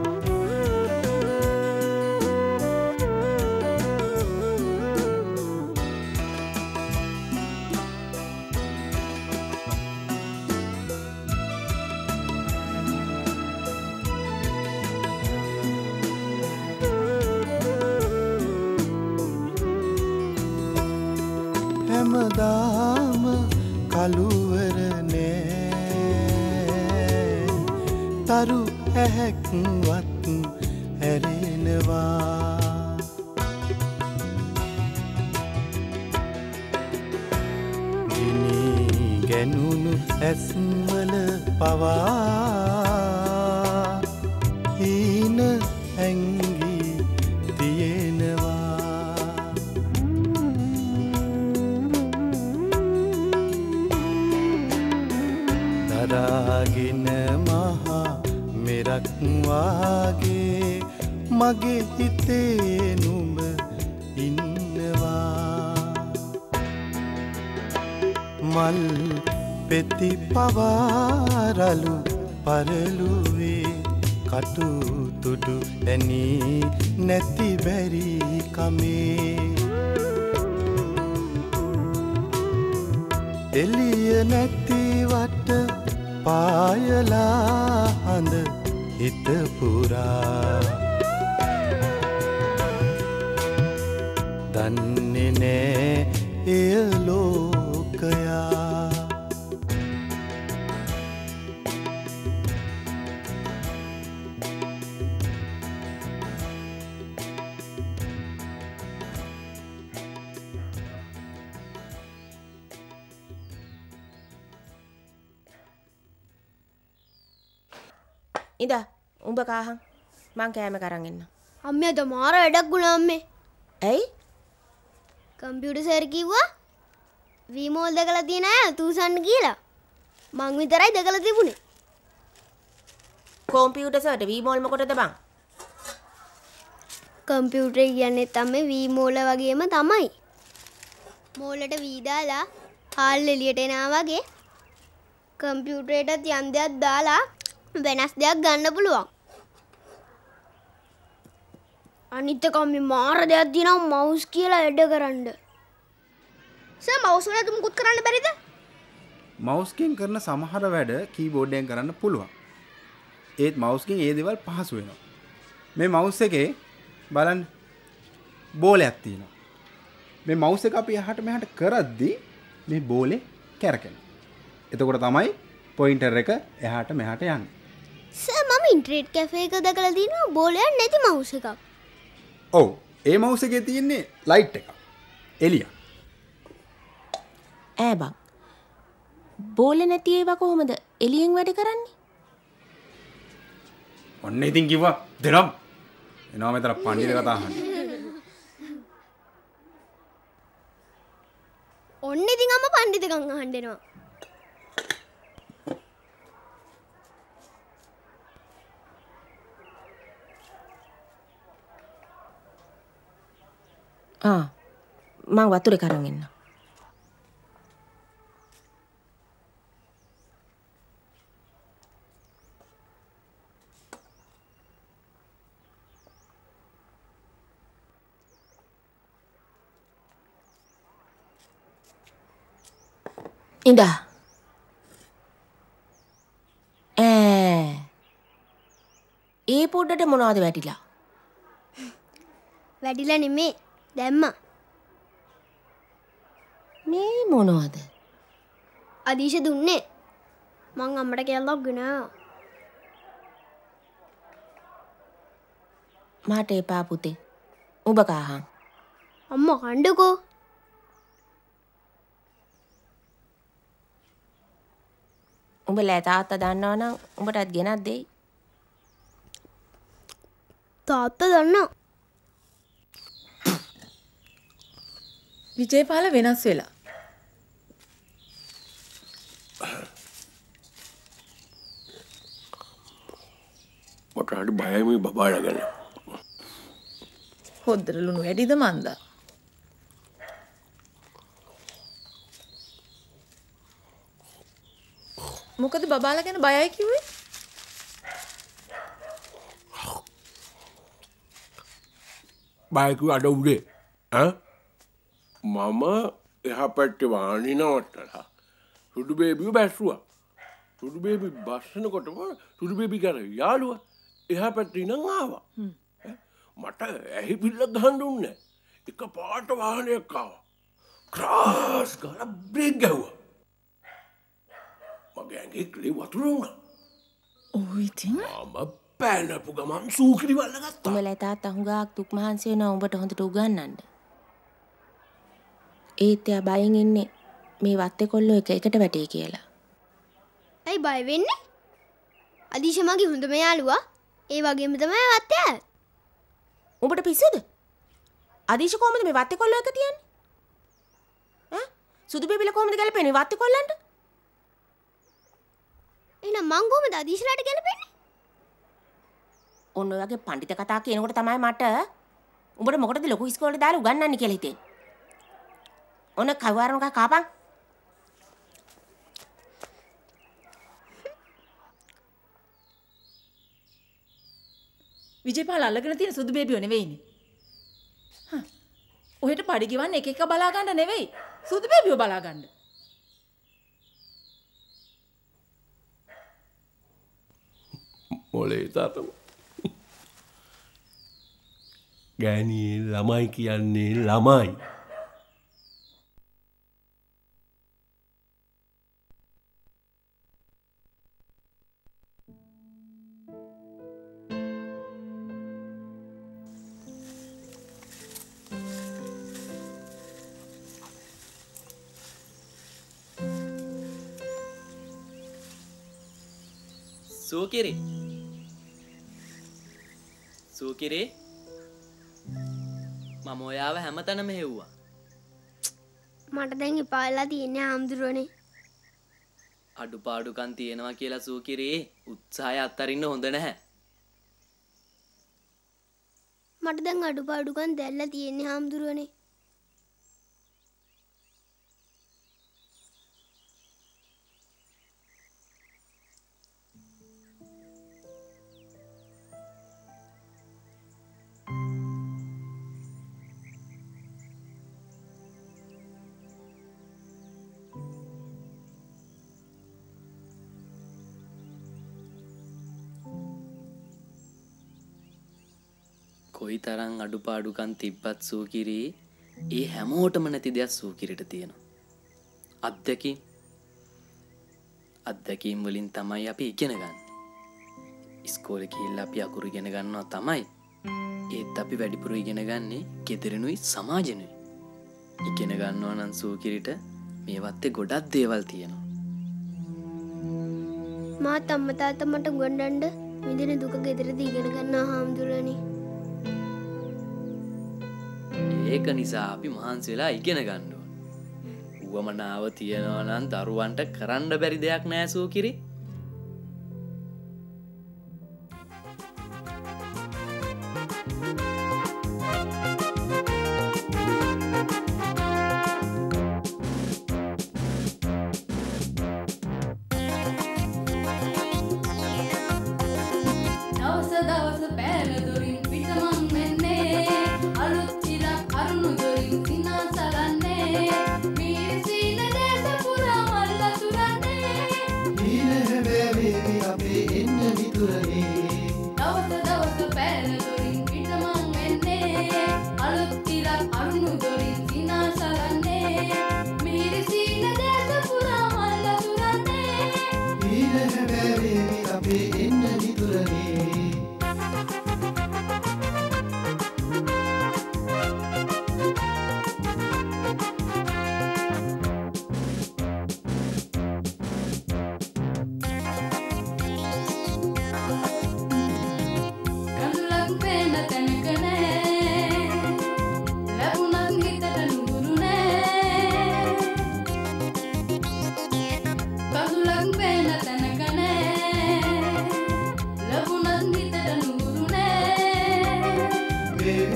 හැමදාම කළුවරනේ තරු ඇහැක්වත් හැරෙනවා ගිනි ගැනුණු ඇස්වල පවා හීන හැංගී තියෙනවා දරාගෙන මහා මෙරක් වාගේ මගේ හිතේ නුඹ ඉන්නවා මල් පෙති පවාරලු පරලුවේ කටු තුඩු ඇනී නැති බැරි කමේ එළිය නැති වට පායලා හඳ හිත පුරා දන්නේ නෑ එය ලෝකයා ඉදා උඹ කාහන් මං කෑම කරන් එන්න. අම්මේ අද මාර වැඩක් වුණා අම්මේ. ඇයි? කම්පියුටර් සර් කිව්වා වීමෝල් දැකලා තියෙන අය තූසන්න කියලා. මං විතරයි දැකලා තිබුණේ. කම්පියුටර් සර්ට වීමෝල් මොකටද බං? කම්පියුටර් කියන්නේ තමයි වීමෝල වගේම තමයි. මෝලට වී දාලා හාල් එළියට එනවා වගේ කම්පියුටරේටත් යන්දයක් දාලා වෙනස් දෙයක් ගන්න පුළුවන්. අනිත් එක මේ මාර දෙයක් දිනවා මවුස් කියලා වැඩ කරන්න. සර් මවුස් වල මුකුත් කරන්න බැරිද? මවුස් එකෙන් කරන සමහර වැඩ කීබෝඩ් එකෙන් කරන්න පුළුවන්. ඒත් මවුස් එකෙන් ඒ දේවල් පහසු වෙනවා. මේ මවුස් එකේ බලන්න බෝලයක් තියෙනවා. මේ මවුස් එක අපි එහාට මෙහාට කරද්දී මේ බෝලේ කැරකෙනවා. එතකොට තමයි පොයින්ටර් එක එහාට මෙහාට යන්නේ. සර් මම ඉන්ටර්නෙට් කැෆේ එක දැකලා දිනවා බෝලයක් නැති මවුස් එකක්. ඔව් ඒ මවුස් එකේ තියෙන්නේ ලයිට් එක. එළිය. ඈ බං. බෝලේ නැති ඒවා කොහොමද එළියෙන් වැඩ කරන්නේ? ඔන්න ඉතින් කිව්වා දෙනම්. එනවා මෙතන පණ්ඩිත කතා අහන්න. ඔන්න ඉතින් අම්ම පණ්ඩිතකම් අහන්න එනවා. මං වතුරේ කරන් එන්න. ඉඳා. ඒ පොඩට මොනවද වැටිලා? වැඩිලා නෙමේ දැම්මා. මේ මොනවද? අදීශ දුන්නේ. මං අම්මට කියලා ගෙනා. මට එපා පුතේ. උඹ කහන්. අම්මා කණ්ඩකෝ. උඹලා තාත්තා දන්නවනම් උඹටත් ගෙනත් දෙයි. තාත්තා දන්නා. විජේපාල වෙනස් වෙලා. මට හරි බයයි මේ බබාලා ගැන. හොද්දට ලුණු වැඩිද මන්දා? මොකද බබාලා ගැන බයයි කිව්වේ? බය කිව්ව අඩ උඩේ. මම එහා පැත්තේ වාහනේ නවත්තලා සුදු බේබිව බැස්සුවා. සුදු බේබි බස්සනකොටම සුදු බේබි කර යාළුවා එහා පැත්තේ ඉඳන් ආවා. මට ඇහි පිල්ල ගහන්න දුන්නේ. එක පාට වාහනයක් ආවා. ක්‍රාස් ගාලා බ්‍රේක් ගැහුවා. මගේ ඇඟේ ක්ලේ වතුර වුණා. ඔව් ඉතින් මම පැනපු ගමන් සූකිරි වල්ල ගත්තා. උඹලා තාත්තා හුඟක් දුක් මහන්සි වෙනවා උඹට හොඳට උගන්වන්න. ඒත් එයා බයෙන් ඉන්නේ මේ වත්තේ කොල්ලෝ එකට වැටේ කියලා. ඇයි බය වෙන්නේ? අදීෂ මගේ හොඳම යාළුවා. ඒ වගේම තමයි වත්තේ. උඹට පිස්සුද? අදීෂ කොහමද මේ වත්තේ කොල්ලෝ එක තියන්නේ? සුදු බේබිලා කොහමද ගැලපෙන්නේ වත්තේ කොල්ලන්ට? එහෙනම් මං කොහමද අදීෂලාට ගැලපෙන්නේ? ඔන්න ඔය වගේ පඬිත කතා කියනකොට තමයි මට උඹට මොකටද ලොකු ඉස්කෝලේ දාලා උගන්වන්නේ කියලා හිතෙන්නේ. ඔන්න කවුරුණක කාපන්. විජේපාල අල්ලගෙන තියෙන සුදු බේබියෝ නෙවෙයිනේ. ඔහෙට පඩි ගිවන්නේ එක එක බලා ගන්න නෙවෙයි. සුදු බේබියෝ බලා ගන්න. මොලේ තාතම. ගෑණි ළමයි කියන්නේ ළමයි. සූකිරි සූකිරි මම ඔයාව හැමතැනම හෙව්වා. මට දැන් එපා වෙලා තියෙන්නේ ආම්දුරනේ. අඩුපාඩුකම් තියෙනවා කියලා සූකිරි උත්සාහය අත්තරින්න හොඳ නැහැ. මට දැන් අඩුපාඩුකම් දැල්ලා තියෙන්නේ ආම්දුරනේ. කොයි තරම් අඩුපාඩුකම් තිබ්බත් සූකිරි ඒ හැමෝටම නැති දෙයක් සූකිරිට තියෙනවා. අත්දැකීම් වලින් තමයි අපි ඉගෙන ගන්න. ඉස්කෝලේ ගිහිල්ලා අපි අකුරු ඉගෙන ගන්නවා තමයි. ඒත් අපි වැඩිපුර ඉගෙන ගන්නේ ගෙදරිනුයි සමාජෙනුයි. ඉගෙන ගන්නවා නම් සූකිරිට මේ වත්තේ ගොඩක් දේවල් තියෙනවා. මාත් අම්මා තාත්තා මට උගන්වන්න විඳින දුක ගෙදරදී ඉගෙන ගන්නවා හාමුදුරනේ. ඒක නිසා අපි මහන්සි වෙලා ඉගෙන ගන්න ඕන. උවමනාව තියනවා නම් දරුවන්ට කරන්න බැරි දෙයක් නෑ සූකිරි.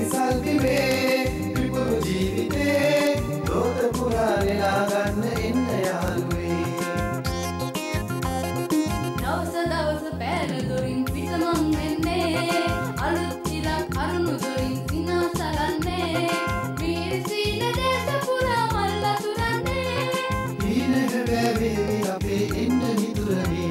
සල්විවේ විපුරු ජීවිතේ ලෝක පුරා නෙලා ගන්න එන්න යාළුවේ දවස දවස පෑන දොරින් පිටමන් වෙන්නේ අලුත් ඉරක් අරුණු දොරින් සිනාසලන්නේ වීරසීන දේශ පුරා මල්ල තුරන්නේ ඊන හැබෑවේ අපේ එන්න නිදුරනේ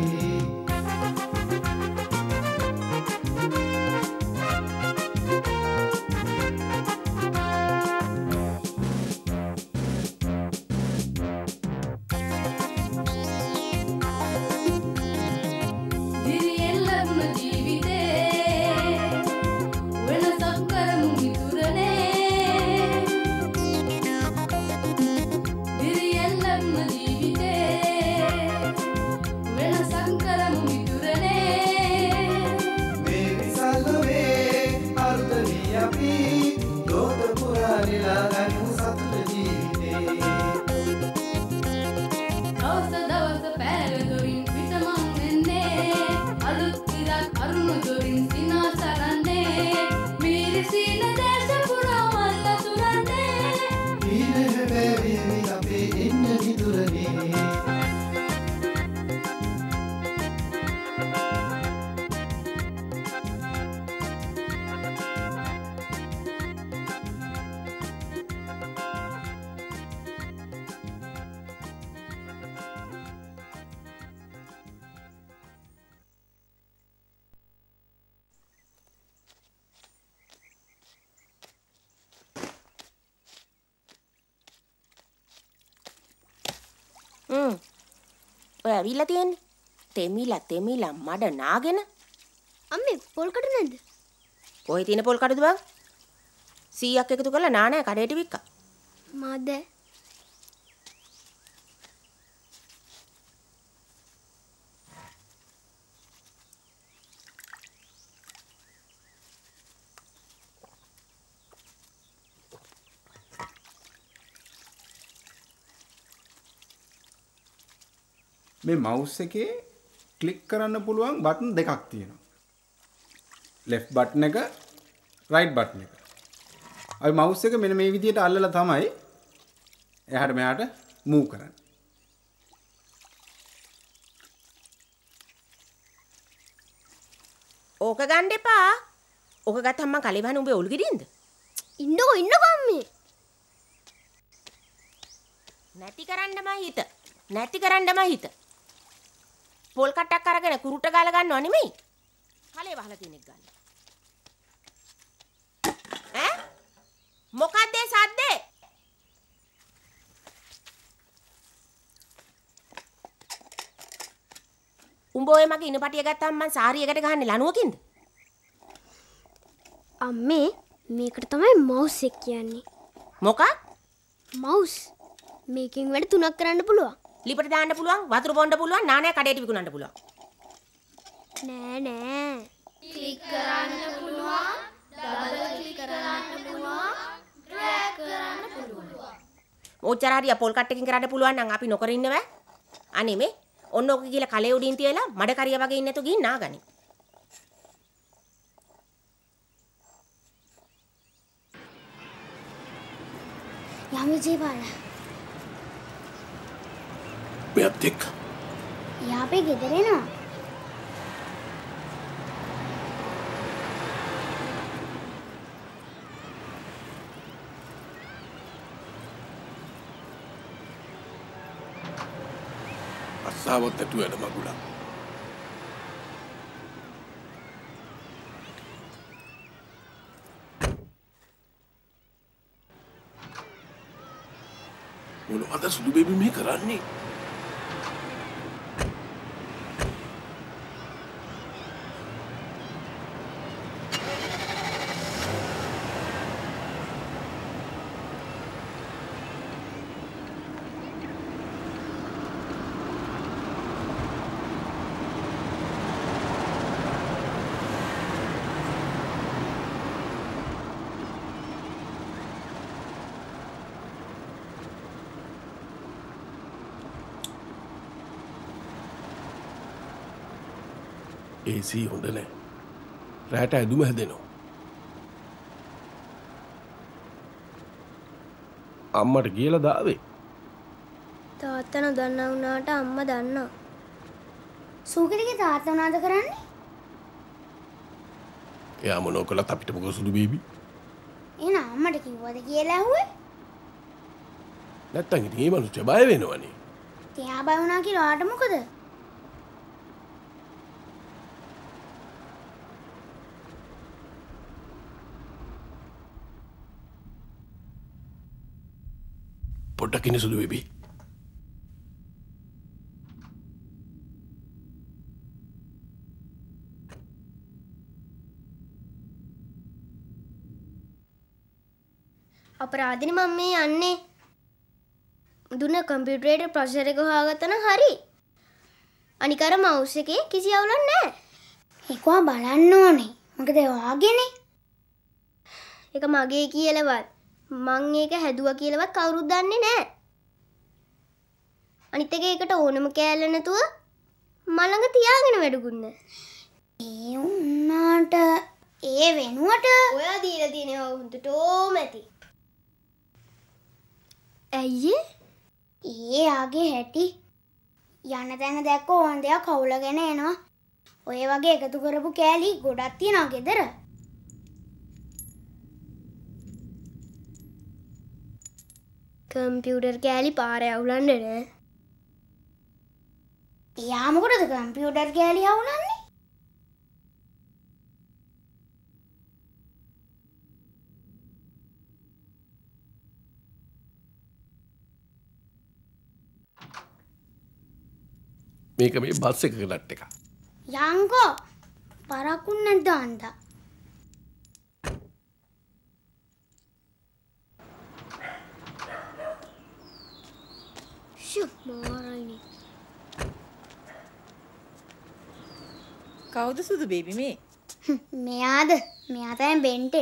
ඔය ඇවිල්ලා තියෙන්නේ. තෙමිලා මඩ නාගෙන. අම්මේ පොල් කඩු නැද්ද? කොහේ තියෙන පොල් කඩුද බං? 100ක් එකතු කරලා නානෑ කඩේට වික්කා. මද මේ මවුස් එකේ ක්ලික් කරන්න පුළුවන් බටන් දෙකක් තියෙනවා. left button එක right button එක. අපි මවුස් එක මෙන්න මේ විදිහට අල්ලලා තමයි එහාට මෙහාට move කරන්නේ. ඕක ගන්න එපා. ඕක ගත්තම මං කලේ වහන උඹේ ඔලු ගෙඩින්ද? ඉන්නකෝ අම්මේ. නැති කරන්නම හිත. පොල් කට්ටක් අරගෙන කුරුට ගාලා ගන්නව නෙමෙයි. කලේ වහලා තියෙන එක ගන්න. ඈ? මොකක්ද ඒ සද්දේ? උඹ ඔය මගේ ඉනපටිය ගත්තාම මං සාරියකට ගහන්නේ ලණුවකින්ද? අම්මේ මේකට තමයි මවුස් එක කියන්නේ. මොකක්? මවුස්. මේකෙන් වැඩ 3ක් කරන්න පුළුවන්. ලිපට දාන්න පුළුවන්, වතුර බොන්න පුළුවන්, නානෑ කඩේට විකුණන්න පුළුවන්. නෑ. ක්ලික් කරන්න පුළුවන්, ඩබල් ක්ලික් කරන්න පුළුවන්, ඩ්‍රැග් කරන්න පුළුවන්. ඔච්චර හරිය පොල් කට්ටකින් කරන්න පුළුවන් නම් අපි නොකර ඉන්න බෑ. අනේ මේ ඔන්න ඔක ගිහලා කලේ උඩින් තියලා මඩ කරිය වගේ ඉන්න නැතු ගිහින් නාගනි. යමු ජීවාල. මෙයත් එක්ක. යාපේ ගෙදර එනවා. අස්සාවත් ඇතු වැඩ මගුලා. මොනවද සුදු බේබි මේ කරන්නේ? AC හොඳ නෑ. රැට ඇදුම හැදෙනවා. අම්මට කියලා දාවේ. තාත්තා නොදන්නා වුණාට අම්මා දන්නා. සූකඩගේ තාත්තා මොනවද කරන්නේ? එයා මොනෝ කළත් අපිට මොකද සුදු බේබි? එහෙනම් අම්මට කිව්වද කියලා ඇහුවේ? නැත්තම් ඉතින් මේ මිනිස්සු බය වෙනවනේ. තියා බය වුණා කියලා ඔයාට මොකද? පොඩ්ඩක් ඉන්න සුදු බේබි. අපරාධිනේ මම මේ යන්නේ. දුන්න කම්පියුටරේට ප්‍රොසෙසර් එක හොයාගත්තා නම් හරි. අනික අර මවුස් එකේ කිසි අවුලක් නැහැ. ඒකවා බලන්න ඕනේ. මොකද ඔයාගේනේ. ඒක මගේ කියලාවත් මං ඒක හැදුවා කියලාවත් කවුරුත් දන්නේ නැහැ. අනිත් එක ඒකට ඕනම කෑල්ල නැතුව මලඟ තියාගෙන වැඩුගුන්න. ඒ උන්නාට ඒ වෙනුවට ඔයා දීලා තියෙනවා හොඳටම ඇති. ඇයි ඒ ආගේ හැටි යන තැන දැක්ක ඕන දෙයක් කවුලගෙන එනවා. ඔය වගේ එකතු කරපු කෑලි ගොඩක් තියෙනවා ගෙදර. කම්පියුටර් කෑලි පාරේ අවුලන්නේ නෑ. එයා මොකටද කම්පියුටර් කෑලි අවුලන්නේ? මේක මේ බස් එකක නට් එක. යංකෝ පරක්කුන් නැද්ද අන්දා? මාරයිනේ. කවුද සුදු බේබි මේ? මෙයාද? මෙයා තමයි බෙන්ටේ.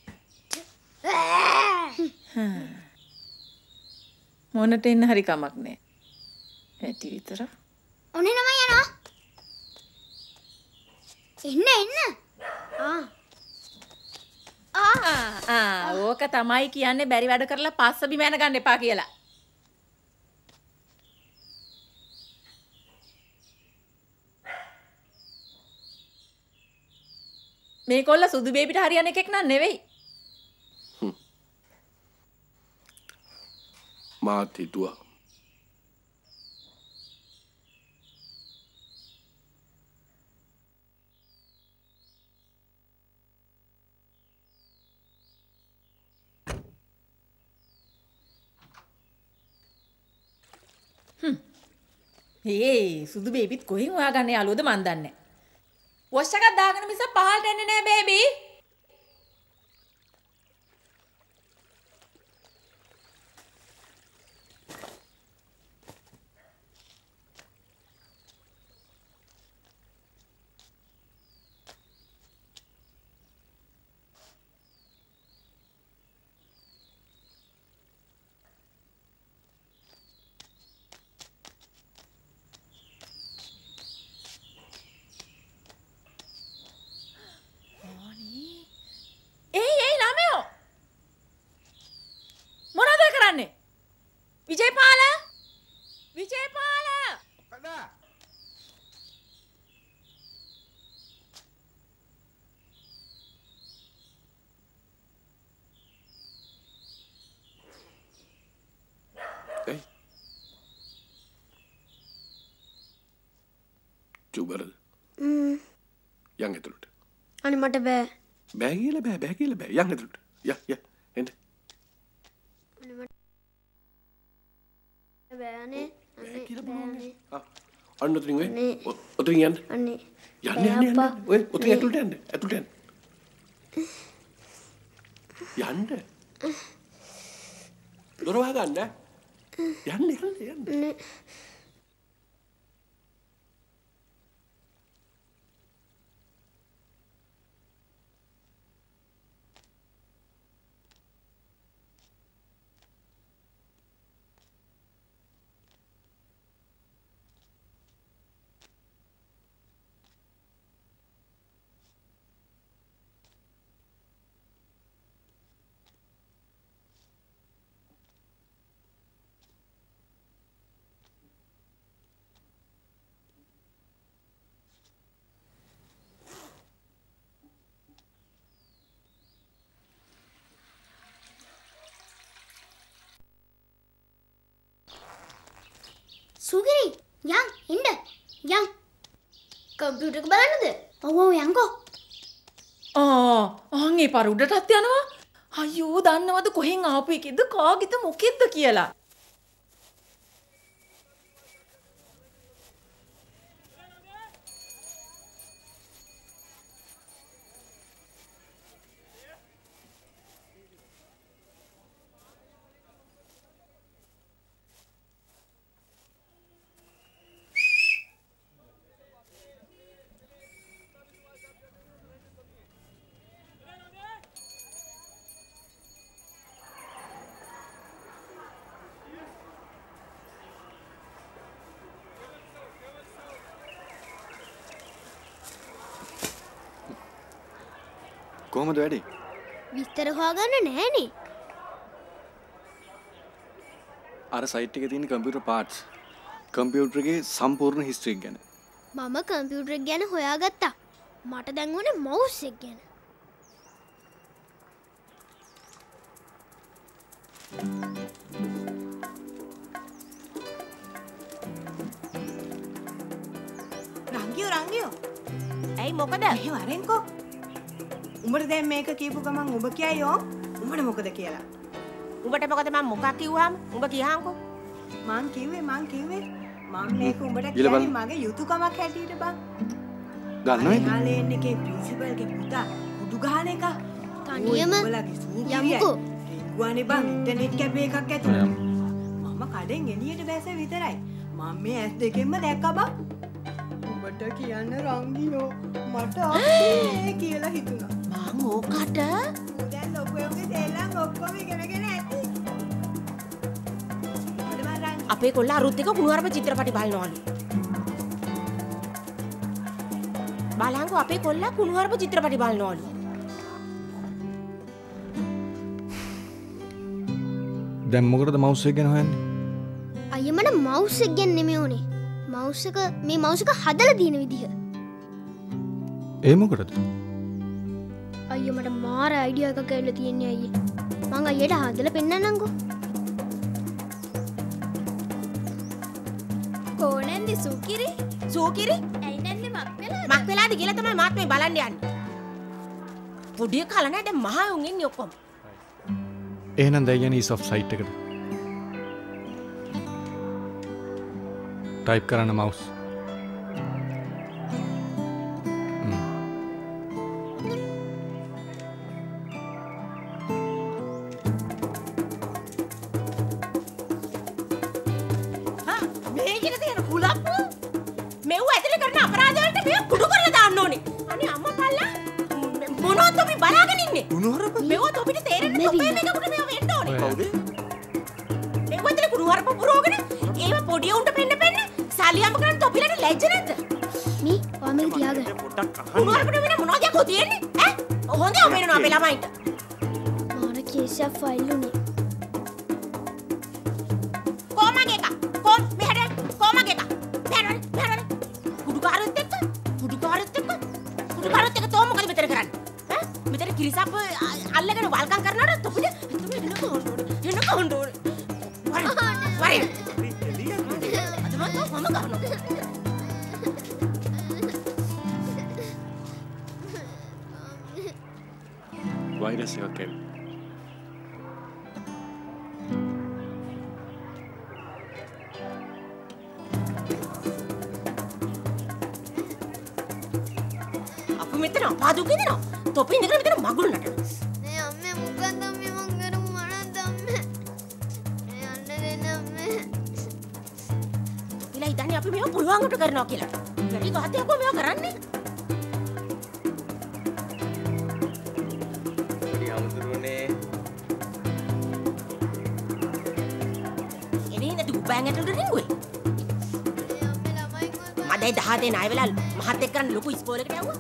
මොනට එන්න හරි කමක් නෑ. ඇති විතර. ඔනේ නම යනවා. එන්න. ඕක තමයි කියන්නේ බැරි වැඩ කරලා පස්ස බිම යන ගන්න එපා කියලා. මේ කොල්ල සුදු බේබිට හරියන එකෙක් නන් නෙවෙයි. මාත් හිතුවා. සුදු බේබිත් කොහෙන් හොයාගන්න යාළුවද මන් දන්නේ. වොෂ් එකක් දාගෙන මිස පහළට එන්නේ නෑ බේබි. චුබරද? යන් ඇතුළට. අනේ මට බෑ. බෑ කියලා බෑ. යන් ඇතුළට. එන්න. බෑනේ. බෑනේ. අන්න උතරින් වෙයි. උතරින් යන්න. අනේ. යන්න. ඔය උතරින් ඇතුළට යන්න. යන්න. දොර වහගන්න. යන්න. සුගිරි යන් ඉන්න යන් කම්පියුටර් එක බලන්නද? ඔව් ඔව් යන්කෝ. ආන්ගේ පාර උඩටත් යනවා. අයියෝ දන්නවද කොහෙන් ආපු එකෙක්ද කාගෙද මොකෙද්ද කියලා? කොහොමද වැඩි? විස්තර හොයාගන්න නැහනේ. අර සයිට් එකේ තියෙන කම්පියුටර් පාර්ට්ස් කම්පියුටර් එකේ සම්පූර්ණ හිස්ටරි එක ගැන. මම කම්පියුටර් එක ගැන හොයාගත්තා. මට දැන් ඕනේ මවුස් එක ගැන. රංගියෝ ඇයි මොකද? එහෙ වරෙන්කෝ. උඹට දැන් මේක කියපු ගමන් ඔබ කියයියෝ උඹට මොකද කියලා. උඹට මොකද මම මොකක් කිව්වම උඹ කියහන්කෝ. මං කිව්වේ මම මේක උඹට කියන්නේ මගේ යුතුයකමක් හැටියට බං. දන්නවද? යාලේන් එකේ ප්‍රින්සිපල්ගේ පුතා උඩු ගහන එක තනියම යමුකෝ. ගුවනේ බං ඉන්ටර්නෙට් කැෆේ එකක් ඇතුළේ. මම කඩෙන් එළියට බැස විතරයි. මම මේ ඇස් දෙකෙන්ම දැක්කා බං. උඹට කියන්න රංගියෝ මට අපේ කියලා හිතුණා. මං ඕකට දැන් ලොකුයෝගේ තේලන් ඔක්කොම ඉගෙනගෙන ඇති. අපේ කොල්ලා අරුත් එක කුණුහරුප චිත්‍රපටි බලනවලු. බලංගෝ අපේ කොල්ලා කුණුහරුප චිත්‍රපටි බලනවලු. දැන් මොකටද මවුස් එක ගැන හොයන්නේ? අයියා මට මවුස් එක ගැන නෙමෙයි ඕනේ. මේ මවුස් එක හදලා තියෙන විදිහ. ඒ මොකටද? අයියා මට මාර අයිඩියා එකක් ඇවිල්ලා තියෙන්නේ අයියේ. මං අයියට හදලා පෙන්නන්නම්කෝ. කොහොනන්ද සුකිරි? සුකිරි? ඇයි නැන්නේ මක් වෙලාද කියලා තමයි මාත් මේ බලන්න යන්නේ. පොඩි කල නෑ දැන් මහා උන් ඉන්නේ ඔක්කොම. එහෙනම් දැන් යන්නේ ඉස් ඔෆ් සයිට් එකට. ටයිප් කරන්න මවුස්. ෆයිල් උනේ කොමගේ එක කොම් මෙහෙට කොමගේ එක මෙහෙට කුඩුකාරත් එක්ක තෝ මොකද මෙතන කරන්නේ ඈ මෙතන කිරිසප් අල්ලගෙන වල්කම් කරනවට තොපිට එන්න කොහොඳ වරි අදම මම ගන්නවා වෛරස් එකක් එන්නේ පාදුකේ දෙනවා. තොපි ඉඳගෙන මෙතන මගුල් නටන. නේ අම්මේ මුගන් අම්මේ මං කරමු මනන්ත අම්මේ. යන්න දෙන්න අම්මේ. ඉලා ඉතින් අපි මේව පුළුවන් උට කරනවා කියලා. වැඩි ගහතේ අපෝ මේව කරන්නේ. ඉතින් අමුතුරුනේ. එනේ නේද දුබ්බයන් ඇතුළට රිංගුවේ. මදේ 10 දෙනා වෙලා මහත් එක්ක කරන් ලොකු ඉස්කෝලේකට යවුවා.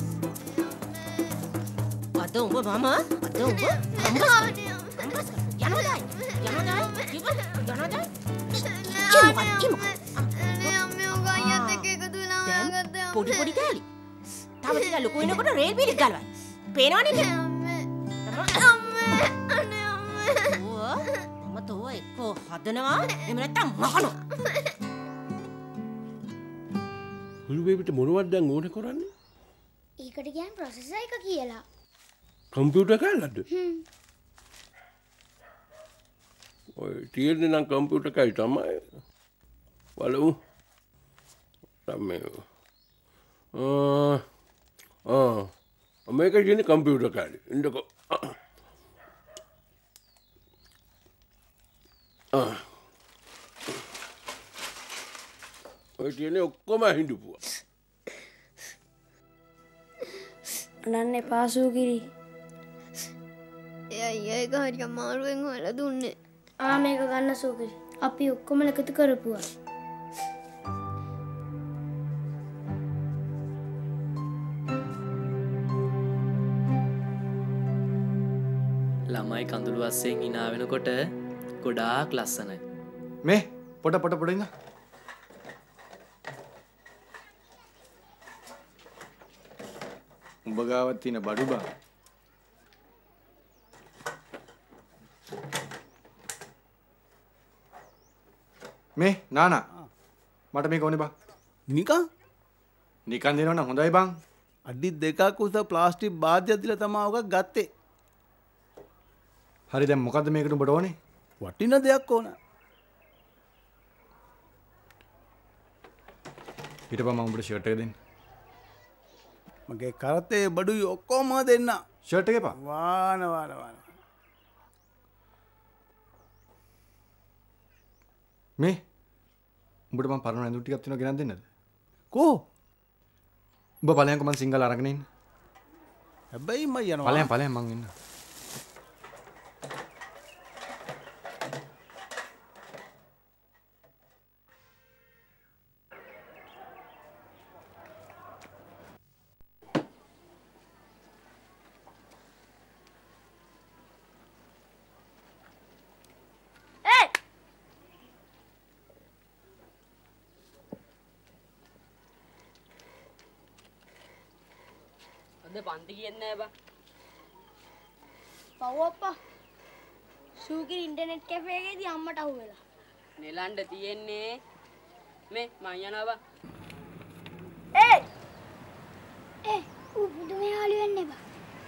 අද උඹ මම අද උඹ පොඩි පොඩි කෑලි තව ටික ලොකු වෙනකොට රේල් පිළිත් ගලවයි පේනවනේ මම තෝ එක්කෝ හදනවා එහෙම නැත්තම් මහනවා පුදු බේබිට මොනවද දැන් ඕනේ කරන්නේ? ඒකට කියන්නේ ප්‍රොසෙසර් එක කියලා. කම්පියුටර් කෑල්ලද? ඔය තියෙන්නේ නම් කම්පියුටර් කයි තමයි. බලමු. තමයි. මේක තියෙන්නේ කම්පියුටර් කෑල්ල. ඉන්නකෝ. ඔය තියෙන්නේ ඔක්කොම හිඳුපුවා. අනන්න එපා සූකිරි. එයයි ඒක හරි අමාරුවෙන් හොයලා දුන්නේ. මේක ගන්න සූකිරි. අපි ඔක්කොම එකතු කරපුවා. ළමයි කඳුළු අස්සෙන් hina වෙනකොට ගොඩාක් ලස්සනයි. මේ පොඩ ඉන්න. උඹ ගාවත් තියෙන බඩු බා. මේ නානා මට මේක ඕනේ බං. නිකන් දෙනවනම් හොඳයි බං. අඩි 2ක් උස ප්ලාස්ටික් බාධ්‍ය දීලා තමයි ඔක ගත්තේ. හරි දැන් මොකද්ද මේකට උඹට ඕනේ? වටින දෙයක් ඕන. ඊට පස්සේ මම උඹට ෂර්ට් එක දෙන්න. මගේ කරතේ බඩුයි ඔක්කොම දෙන්න. ෂර්ට් එක එපා. වාන. මේ උඹට මම පරණ ඇඳුම් ටිකක් තියෙනවා ගෙනත් දෙන්නද? කෝ? උඹ ඵලයන්ක මම සිංගල් අරගෙන ඉන්න. හැබැයි මම යනවා. ඵලයන් මං ඉන්න. පන්ති කියන්නේ නැහැ බා. පව් අප්පා. සූකිරි ඉන්ටර්නෙට් කැෆේ එකේදී අම්මට අහුවෙලා. නෙලන්ඩ තියෙන්නේ මේ මං යනවා බා. ඌ පුදුමේ යාළු වෙන්නේ බා.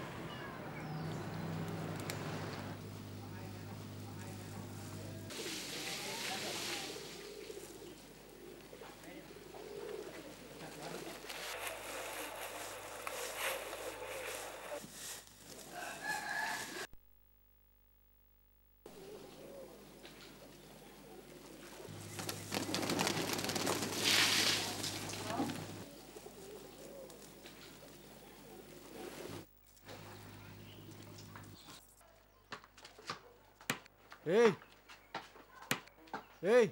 Hey!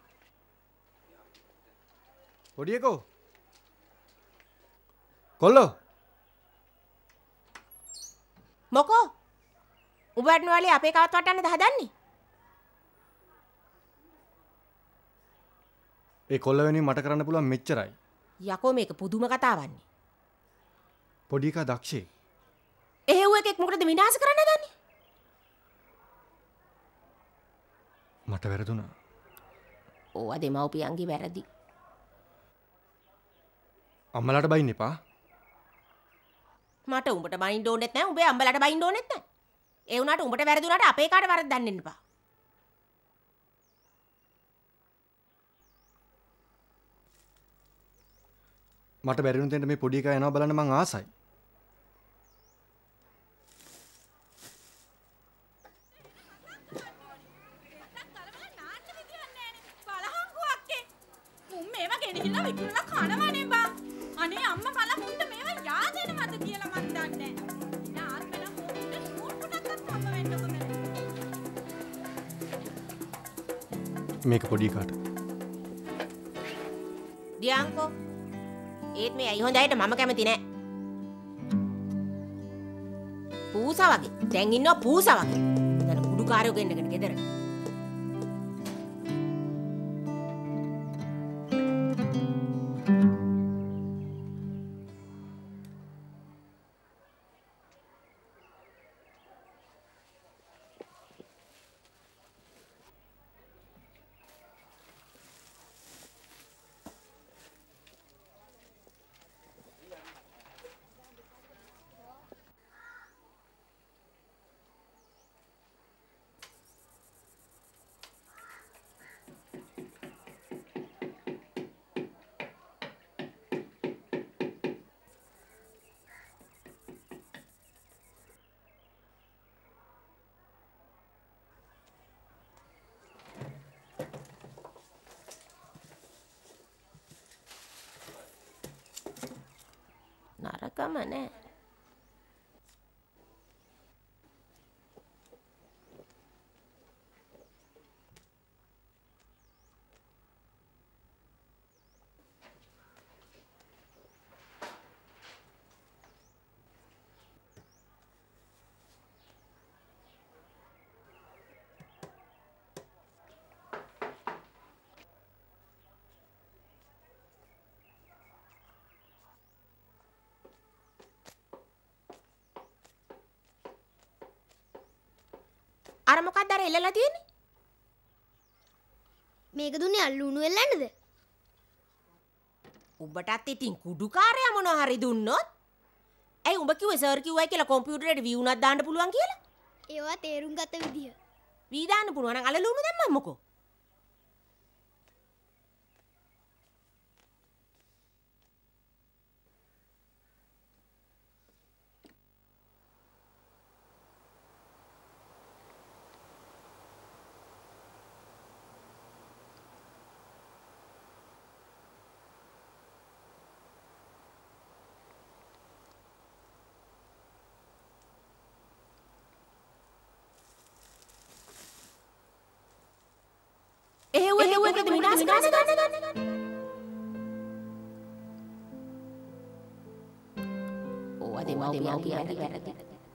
පොඩියකෝ. කොල්ලෝ. මොකෝ? උඹ වටනවලේ අපේ කවත් වටන්නද හදන්නේ? ඒ කොල්ල වෙනුවෙන් මට කරන්න පුළුවන් මෙච්චරයි. යකෝ මේක පුදුම කතාවන්නේ. පොඩි එකා දක්ෂේ. එහෙව් එකෙක් මොකටද විනාශ කරන්න හදන්නේ? මට වැරදුනා. ඕවා දෙමව්පියන්ගේ වැරදි. අම්මලාට බයින්න එපා. මට උඹට බයින්න ඕනෙත් නැහැ. උඹේ අම්බලාට බයින්න ඕනෙත් නැහැ. ඒ වුණාට උඹට වැරදුනාට අපේ කාට වරද දන්නෙන්න එපා. මට බැරි වුණ තැනට මේ පොඩි එකා යනවා බලන්න මං ආසයි. මේක පොඩි කාට දියංකෝ ඒත් මේ ඇයි හොඳයිට මම කැමති නෑ පූසා වගේ දැන් ඉන්නවා පූසා වගේ දැන් කුඩුකාරයෝ ගෙන්නගෙන ගෙදර ඇත්තම නෑ. අර මොකක්ද අර එල්ලලා තියෙන්නේ? මේක දුන්නේ අල්ලුණු එල්ලන්නද? උඹටත් ඉතින් කුඩුකාරයා මොනවා හරි දුන්නොත් ඇයි උඹ කිව්වේ සර් කිව්වයි කියලා කම්පියුටරේට වී උනක් දාන්න පුළුවන් කියලා? ඒවා තේරුම් ගත විදිය. වී දාන්න පුළුවන් නම් අලලුණු දැම්මම මොකෝ? එහෙව්වද විනාශ කරන්න. ඕවා දෙමව්පියන් කියන්නේ වැරදි.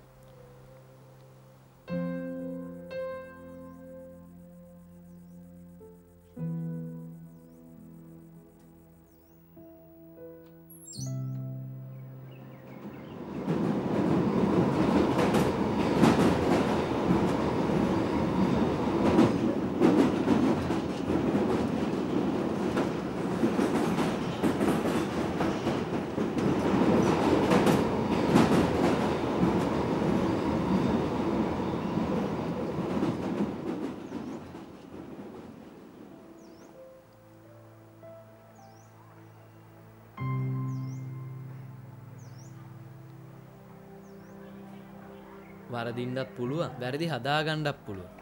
වරදින්නත් පුළුවන් වැරදි හදාගන්නත් පුළුවන්.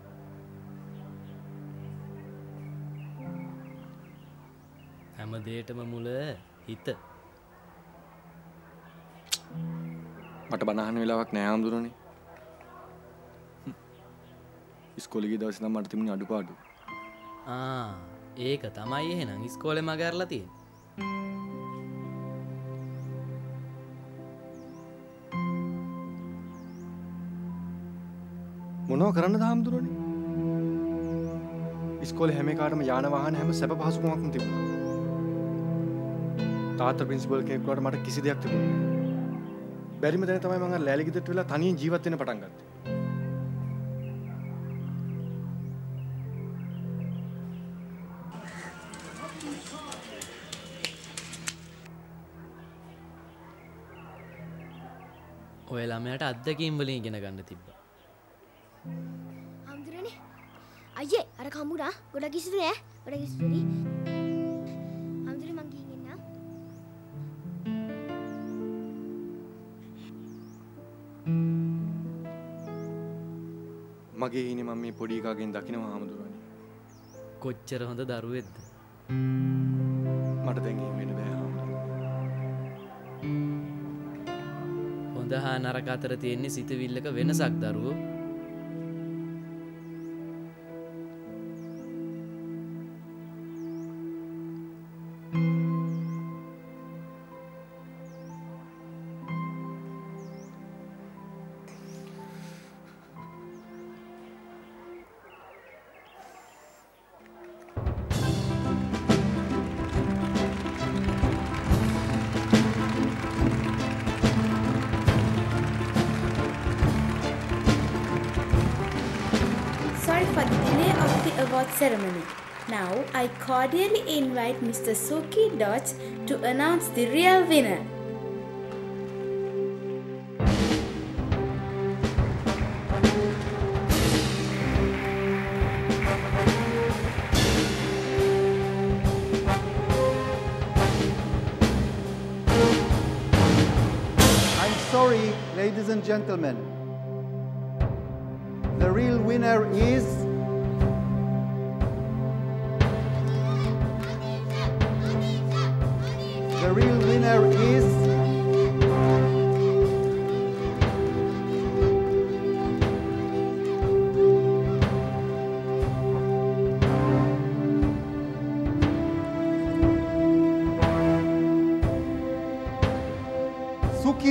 හැම දෙයකටම මුල හිත. මට බණ අහන්න වෙලාවක් නෑ ආම්දුරනේ. ඉස්කෝලේ ගිය දවසේ නම් මට තිබුණේ අඩුපාඩු. ඒක තමයි එහෙනම් ඉස්කෝලේ මග ඇරලා තියෙන්නේ. මොනව කරන්නද ආම්දුරනේ? ඉස්කෝලේ හැම එකටම යාන වාහන හැම සැප පහසුකමක්ම තිබුණා. තාත්තා ප්‍රින්සිපල් කෙනෙක් වුණාට මට කිසි දෙයක් තිබුණේ නෑ. බැරිම දැන තමයි මම අර ලෑලි ගෙදරට වෙලා තනියෙන් ජීවත් වෙන්න පටන් ගත්තේ. ඔය ළමයාට අත්දැකීම් වලින් ඉගෙන ගන්න තිබ්බා. ආම්දුරනේ අයියේ අර කමුණා ගොඩක් ඉස්සුද නෑ ගොඩක් ඉස්සුයි ආම්දුරේ මං ගිහින් එන්නම් මගේ ඉන්නේ මම මේ පොඩි එකාගෙන් දකිනවා ආම්දුරනේ. කොච්චර හොඳ දරුවෙක්ද? මට දැන් එහෙම වෙන්න බෑ ආම්දුරනේ. හොඳ හා නරක අතර තියෙන්නේ සිතවිල්ලක වෙනසක් දරුවෝ. Sorry for the delay of the award ceremony. Now I cordially invite Mr. Suki Dodge to announce the real winner. I'm sorry, ladies and gentlemen. The real winner is the real winner is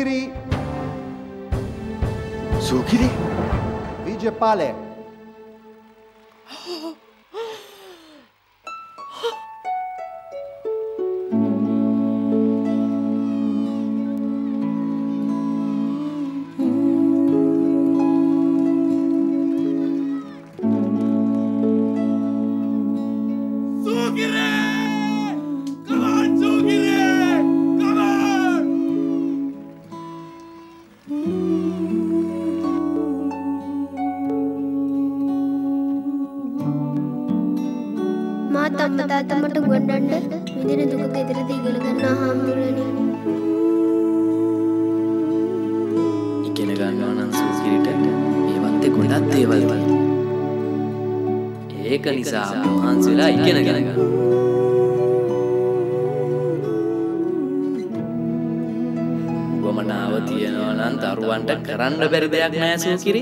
Sugiri. Sugiri? Vijaypale. තාත්තමට ගොඩන්න විදින දුක ගෙදරදී ඉගෙන ගන්න හාමුදුරනේ. ඉගෙන ගන්නවා නම් සුසිරිට ඒවත් ගොඩක් දේවල් තියෙනවා. ඒක නිසා මහන්සි වෙලා ඉගෙන ගන්න. වමනාව තියනවා නම් දරුවන්ට කරන්න බැරි දෙයක් නෑ සුසිරි.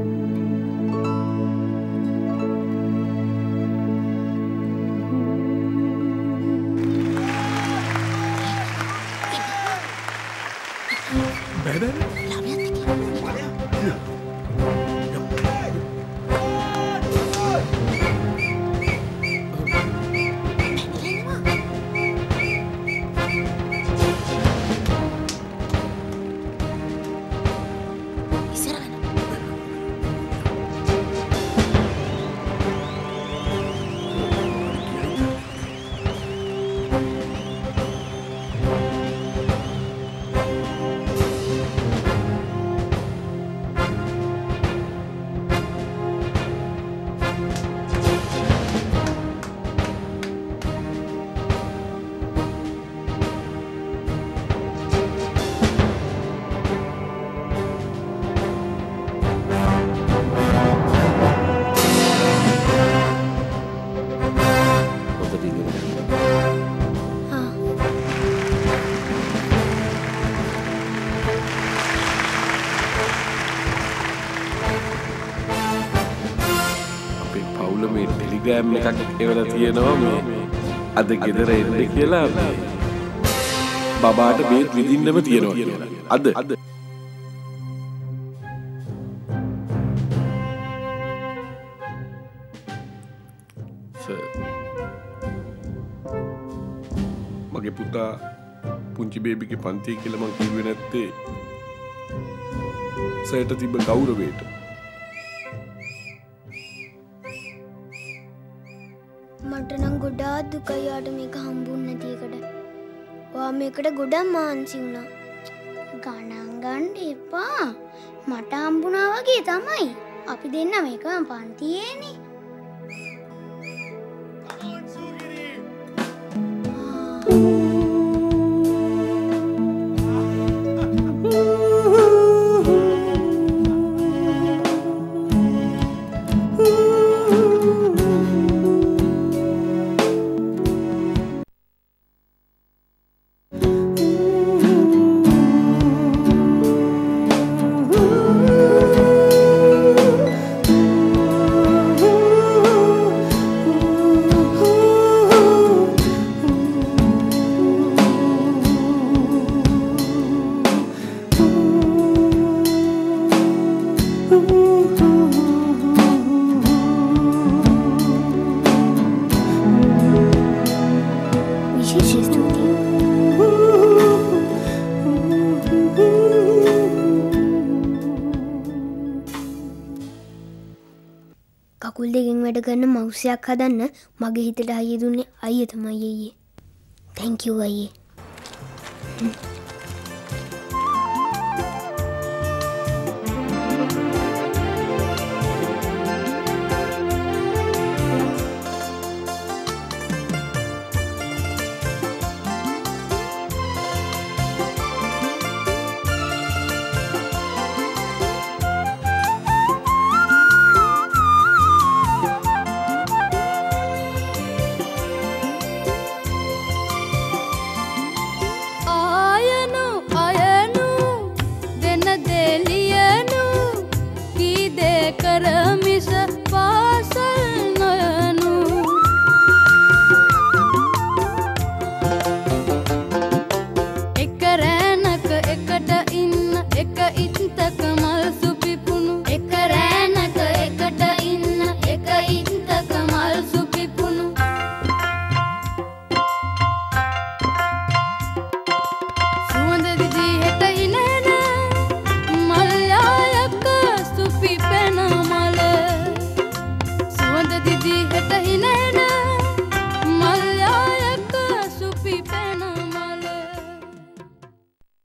ටෙලිග්‍රෑම් එකක් එවලා තියෙනවා මේ අද ගෙදර එන්න කියලා බබාට බේත් විඳින්නම තියෙනවා කියලා. අද මගේ පුතා පුංචි බේබිගේ පන්තිය කියලා මං කිව්වේ නැත්තේ සර්ට තිබ්බ ගෞරවයට. මට නම් ගොඩාක් දුකයි යාට මේක හම්බුන්නේ නැති එකට. ඔයා මේකට ගොඩක් මහන්සි වුණා. ගණන් ගන්න එපා. මට හම්බුණා වගේ තමයි. අපි දෙන්න මේකම පන්තියේනේ. කකුල් දෙකෙන් වැඩ කරන මවුස් එකක් හදන්න මගේ හිතට අයියේ දුන්නේ අයියා තමයි අයියේ. Thank you අයියේ.